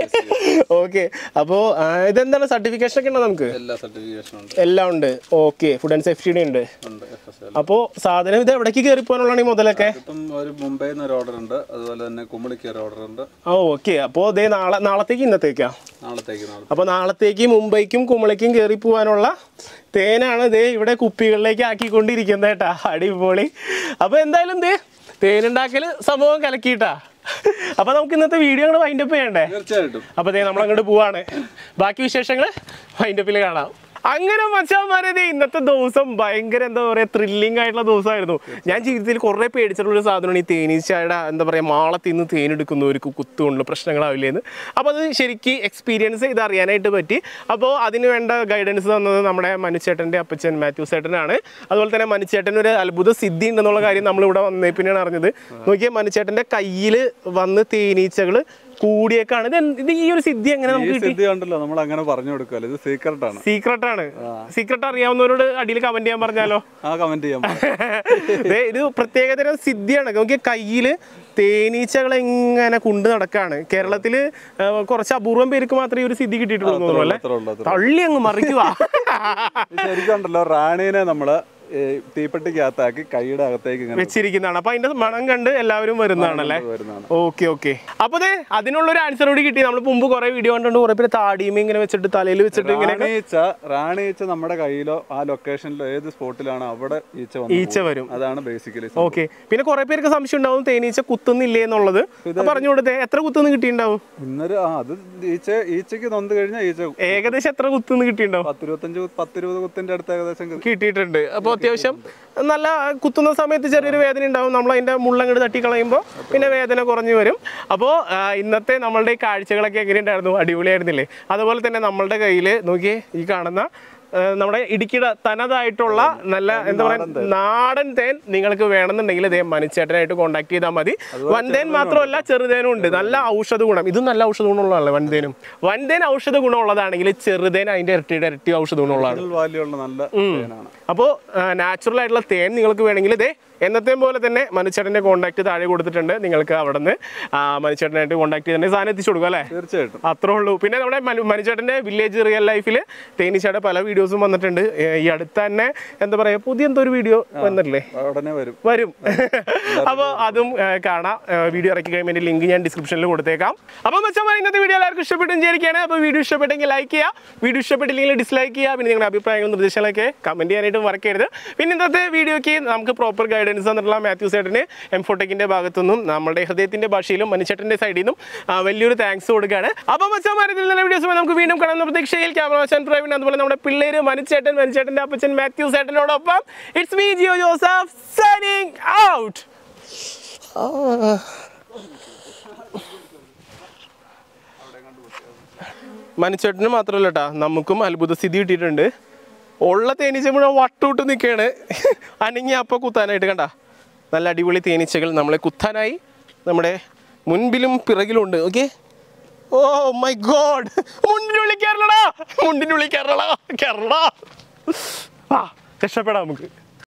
ഓക്കെ, അപ്പോൾ ഇതെന്താണ്, സർട്ടിഫിക്കേഷൻ ഒക്കെ ഉണ്ടോ നമുക്ക്? എല്ലാം ഉണ്ട്. ഓക്കെ, ഫുഡ് ആൻഡ് സേഫ്റ്റിയുടെ ഉണ്ട്. അപ്പോൾ സാധനം ഇത് എവിടേക്ക് കയറി പോകാനുള്ളതാണ് ഈ മുതലൊക്കെ? മുംബൈയിൽ നിന്ന് ഒരു ഓർഡർ ഉണ്ട്, അതുപോലെ തന്നെ കുമ്പളിക്ക് ഒരു ഓർഡർ ഉണ്ട്. ഓ, ഓക്കെ. അപ്പോൾ അതേ നാളെ നാളത്തേക്ക് ഇന്നത്തേക്കാ? നാളത്തേക്ക്. അപ്പോൾ നാളത്തേക്ക് മുംബൈക്കും കുമ്പളിക്കും കയറി പോകാനുള്ള തേനാണ് ദേ ഇവിടെ കുപ്പികളിലേക്ക് ആക്കിക്കൊണ്ടിരിക്കുന്നത് കേട്ടാ. അടിപൊളി. അപ്പോൾ എന്തായാലും ദേ തേനുണ്ടാക്കൽ സംഭവം കലക്കിയിട്ടാ. അപ്പൊ നമുക്ക് ഇന്നത്തെ വീഡിയോ അങ്ങോട്ട് വൈൻഡപ്പ് ചെയ്യണ്ടേ? തീർച്ചയായിട്ടും. അപ്പൊ നമ്മൾ അങ്ങോട്ട് പോവാണ്. ബാക്കി വിശേഷങ്ങൾ വൈൻഡപ്പിൽ കാണാം. അങ്ങനെ മച്ചാന്മാരെ ഇന്നത്തെ ദിവസം ഭയങ്കര എന്താ പറയാ ത്രില്ലിംഗ് ആയിട്ടുള്ള ദിവസമായിരുന്നു. ഞാൻ ജീവിതത്തിൽ കുറെ പേടിച്ചിട്ടുള്ളൊരു സാധനമാണ് ഈ തേനീച്ചയുടെ എന്താ പറയാ മാളത്തിൽ നിന്ന് തേനെടുക്കുന്നവർക്ക് കുത്തുകൊണ്ടുള്ള പ്രശ്നങ്ങളാവില്ലേന്ന്. അപ്പോൾ അത് ശരിക്കും എക്സ്പീരിയൻസ് ഇത് അറിയാനായിട്ട് പറ്റി. അപ്പോൾ അതിന് വേണ്ട ഗൈഡൻസ് തന്നത് നമ്മുടെ മനുച്ചേട്ടൻ്റെ അപ്പച്ചൻ മാത്യു ചേട്ടനാണ്. അതുപോലെ തന്നെ മനുച്ചേട്ടന് ഒരു അത്ഭുത സിദ്ധി ഉണ്ടെന്നുള്ള കാര്യം നമ്മളിവിടെ വന്നേ പിന്നെയാണ് അറിഞ്ഞത്. നോക്കിയാൽ മനുച്ചേട്ടൻ്റെ കയ്യിൽ വന്ന് തേനീച്ചകൾ കൂടിയേക്കാണ്. ഇത് ഈ ഒരു സിദ്ധി എങ്ങനെ നമുക്ക് സിദ്ധി ഉണ്ടല്ലോ, നമ്മൾ അങ്ങനെ പറഞ്ഞു കൊടുക്കാല്ലോ. ഇത് സീക്രട്ട് ആണ്. സീക്രട്ട് ആണ്. സീക്രട്ട് അറിയാവുന്നവരോട് അടിയിൽ കമന്റ് ചെയ്യാൻ പറഞ്ഞാലോ? ആ, കമന്റ് ചെയ്യാം. ഇത് പ്രത്യേകതരം സിദ്ധിയാണ്. നോക്കിയ കയ്യില് തേനീച്ചകൾ എങ്ങനെ കൊണ്ട് നടക്കാണ്. കേരളത്തില് കുറച്ച് അപൂർവം പേർക്ക് മാത്രമേ ഈ ഒരു സിദ്ധി കിട്ടിയിട്ടുള്ളൂ അല്ലേ. തള്ളി അങ്ങ് മറിക്കുക. ശരിക്കും ഉണ്ടല്ലോ, റാണീനെ നമ്മള് തീപ്പെട്ടിക്കകത്താക്കി കൈയുടെ അകത്തേക്ക് വെച്ചിരിക്കുന്നതാണ്. അപ്പൊ അതിന്റെ മണം കണ്ട് എല്ലാവരും വരുന്നതാണല്ലേ. Okay okay. അപ്പൊ അതെ അതിനുള്ള ഒരു ആൻസർ കൂടി കിട്ടി. നമ്മൾ മുമ്പ് കുറെ വീഡിയോ കണ്ടുകൊണ്ട് കുറെ പേര് താടിയും ഇങ്ങനെ വെച്ചിട്ട് തലയിൽ വെച്ചിട്ട് ഇങ്ങനെ റാണീച്ച നമ്മുടെ കയ്യിലോ ആ ലൊക്കേഷനിലോ ഏത് സ്പോട്ടിലാണോ അവിടെ ഈച്ച ഈച്ച വരും. അതാണ് ബേസിക്കലി. ഓക്കെ. പിന്നെ കുറെ പേർക്ക് സംശയം ഉണ്ടാവും തേനീച്ച കുത്തുന്നില്ലേ എന്നുള്ളത്. പറഞ്ഞു കൊടുത്തേ എത്ര കുത്തുന്ന് കിട്ടിയിട്ടുണ്ടാവും? ഇന്നൊരു അത് ഈച്ച ഈച്ചക്ക് നൊന്ത് കഴിഞ്ഞാൽ ഈച്ച ഏകദേശം എത്ര കുത്തുന്ന് കിട്ടിയിട്ടുണ്ടാവും? പത്തിരുപത്തഞ്ച് പത്തിരുപത് കുത്തിന്റെ അടുത്ത് ഏകദേശം കിട്ടിയിട്ടുണ്ട്. അപ്പൊ അത്യാവശ്യം നല്ല കുത്തുന്ന സമയത്ത് ചെറിയൊരു വേദന ഉണ്ടാവും. നമ്മൾ അതിന്റെ മുള്ളങ്ങട് തട്ടി കളയുമ്പോൾ പിന്നെ വേദന കുറഞ്ഞു വരും. അപ്പോൾ ഇന്നത്തെ നമ്മളുടെ ഈ കാഴ്ചകളൊക്കെ എങ്ങനെയുണ്ടായിരുന്നു? അടിപൊളിയായിരുന്നില്ലേ? അതുപോലെ തന്നെ നമ്മളുടെ കയ്യിൽ നോക്കിയേ ഈ കാണുന്ന നമ്മുടെ ഇടുക്കിയുടെ തനതായിട്ടുള്ള നല്ല എന്താ പറയുക നാടൻ തേൻ നിങ്ങൾക്ക് വേണമെന്നുണ്ടെങ്കിൽ ഇതേ മണിച്ചേട്ടനായിട്ട് കോൺടാക്ട് ചെയ്താൽ മതി. വൻതേൻ മാത്രമല്ല ചെറുതേനും ഉണ്ട്. നല്ല ഔഷധ ഗുണം, ഇതും നല്ല ഔഷധ ഗുണമുള്ളതല്ലേ വൻതേനും. വൻതേൻ ഔഷധ ഗുണമുള്ളതാണെങ്കിൽ ചെറുതേൻ അതിന്റെ ഇരട്ടിയുടെ ഇരട്ടി ഔഷധ ഗുണമുള്ളതാണ്. അപ്പോൾ നാച്ചുറൽ ആയിട്ടുള്ള തേൻ നിങ്ങൾക്ക് വേണമെങ്കിൽ ഇതേ എന്നത്തെയും പോലെ തന്നെ മനുച്ചേട്ടൻ്റെ കോൺടാക്ട് താഴെ കൊടുത്തിട്ടുണ്ട്. നിങ്ങൾക്ക് അവിടെ നിന്ന് മനുച്ചേട്ടനായിട്ട് കോൺടാക്ട് ചെയ്തിട്ടുണ്ടെങ്കിൽ സാധനം എത്തിച്ചു കൊടുക്കും അല്ലേ? തീർച്ചയായിട്ടും. അത്രേ ഉള്ളൂ. പിന്നെ നമ്മുടെ മനുച്ചേട്ടൻ്റെ വില്ലേജ് റിയൽ ലൈഫിൽ തേനീച്ചയുടെ പല വീഡിയോസും വന്നിട്ടുണ്ട്. ഈ അടുത്ത് തന്നെ എന്താ പറയുക പുതിയ എന്തോ ഒരു വീഡിയോ വന്നിട്ടില്ലേ? ഉടനെ വരും വരും അപ്പോൾ അതും കാണാം. വീഡിയോ ഇറക്കി കഴിയുമ്പോൾ ലിങ്ക് ഞാൻ ഡിസ്ക്രിപ്ഷനിൽ കൊടുത്തേക്കാം. അപ്പോൾ മച്ചാൻ ഇന്നത്തെ വീഡിയോ എല്ലാവർക്കും ഇഷ്ടപ്പെട്ടു വിചാരിക്കുകയാണ്. അപ്പോൾ വീഡിയോ ഇഷ്ടപ്പെട്ടെങ്കിൽ ലൈക്ക് ചെയ്യുക, വീഡിയോ ഇഷ്ടപ്പെട്ടില്ലെങ്കിൽ ഡിസ്ലൈക്ക് ചെയ്യുക. പിന്നെ നിങ്ങളുടെ അഭിപ്രായങ്ങളും നിർദ്ദേശങ്ങളൊക്കെ കമൻറ്റ് ചെയ്യാനായിട്ട് മറക്കരുത്. പിന്നെ ഇന്നത്തെ വീഡിയോയ്ക്ക് നമുക്ക് പ്രോപ്പർ ഗൈഡൻസ് തന്നിട്ടുള്ള മാത്യു ചേട്ടന് എംഫോടെക്കിന്റെ ഭാഗത്തുനിന്നും നമ്മുടെ ഹൃദയത്തിന്റെ ഭാഷയിലും മനുച്ചേട്ടന്റെ സൈഡിൽ നിന്നും വലിയൊരു താങ്ക്സ് കൊടുക്കുകയാണ്. അപ്പോൾ മച്ചാന്മാരെ നല്ല വീഡിയോസ് നമുക്ക് വീണ്ടും കാണാൻ പ്രതീക്ഷയിൽ ക്യാമറമാൻ പ്രവീൺ, അതുപോലെ നമ്മുടെ പിള്ളേര് മനുച്ചേട്ടൻ, മനുച്ചേട്ടന്റെ അപ്പച്ചൻ മാത്യു ചേട്ടനോടൊപ്പം it's me Jio Joseph signing out. മനുച്ചേട്ടന് മാത്രമല്ല കേട്ടാ, നമുക്കും അത്ഭുത സ്ഥിതി കിട്ടിയിട്ടുണ്ട്. ഉള്ള തേനീച്ച മുഴുവൻ വട്ടോട്ട് നിൽക്കുകയാണ് അനങ്ങി അപ്പോൾ കുത്താനായിട്ട്. കണ്ട നല്ല അടിപൊളി തേനീച്ചകൾ നമ്മളെ കുത്താനായി നമ്മുടെ മുൻപിലും പിറകിലും ഉണ്ട്. ഓക്കെ, ഓ മൈ ഗോഡ്, മുണ്ടിനുള്ളിൽ കയറലടാ, മുണ്ടിനുള്ളിൽ കയറലടാ കയറലടാ. ആ രക്ഷപ്പെടാം നമുക്ക്.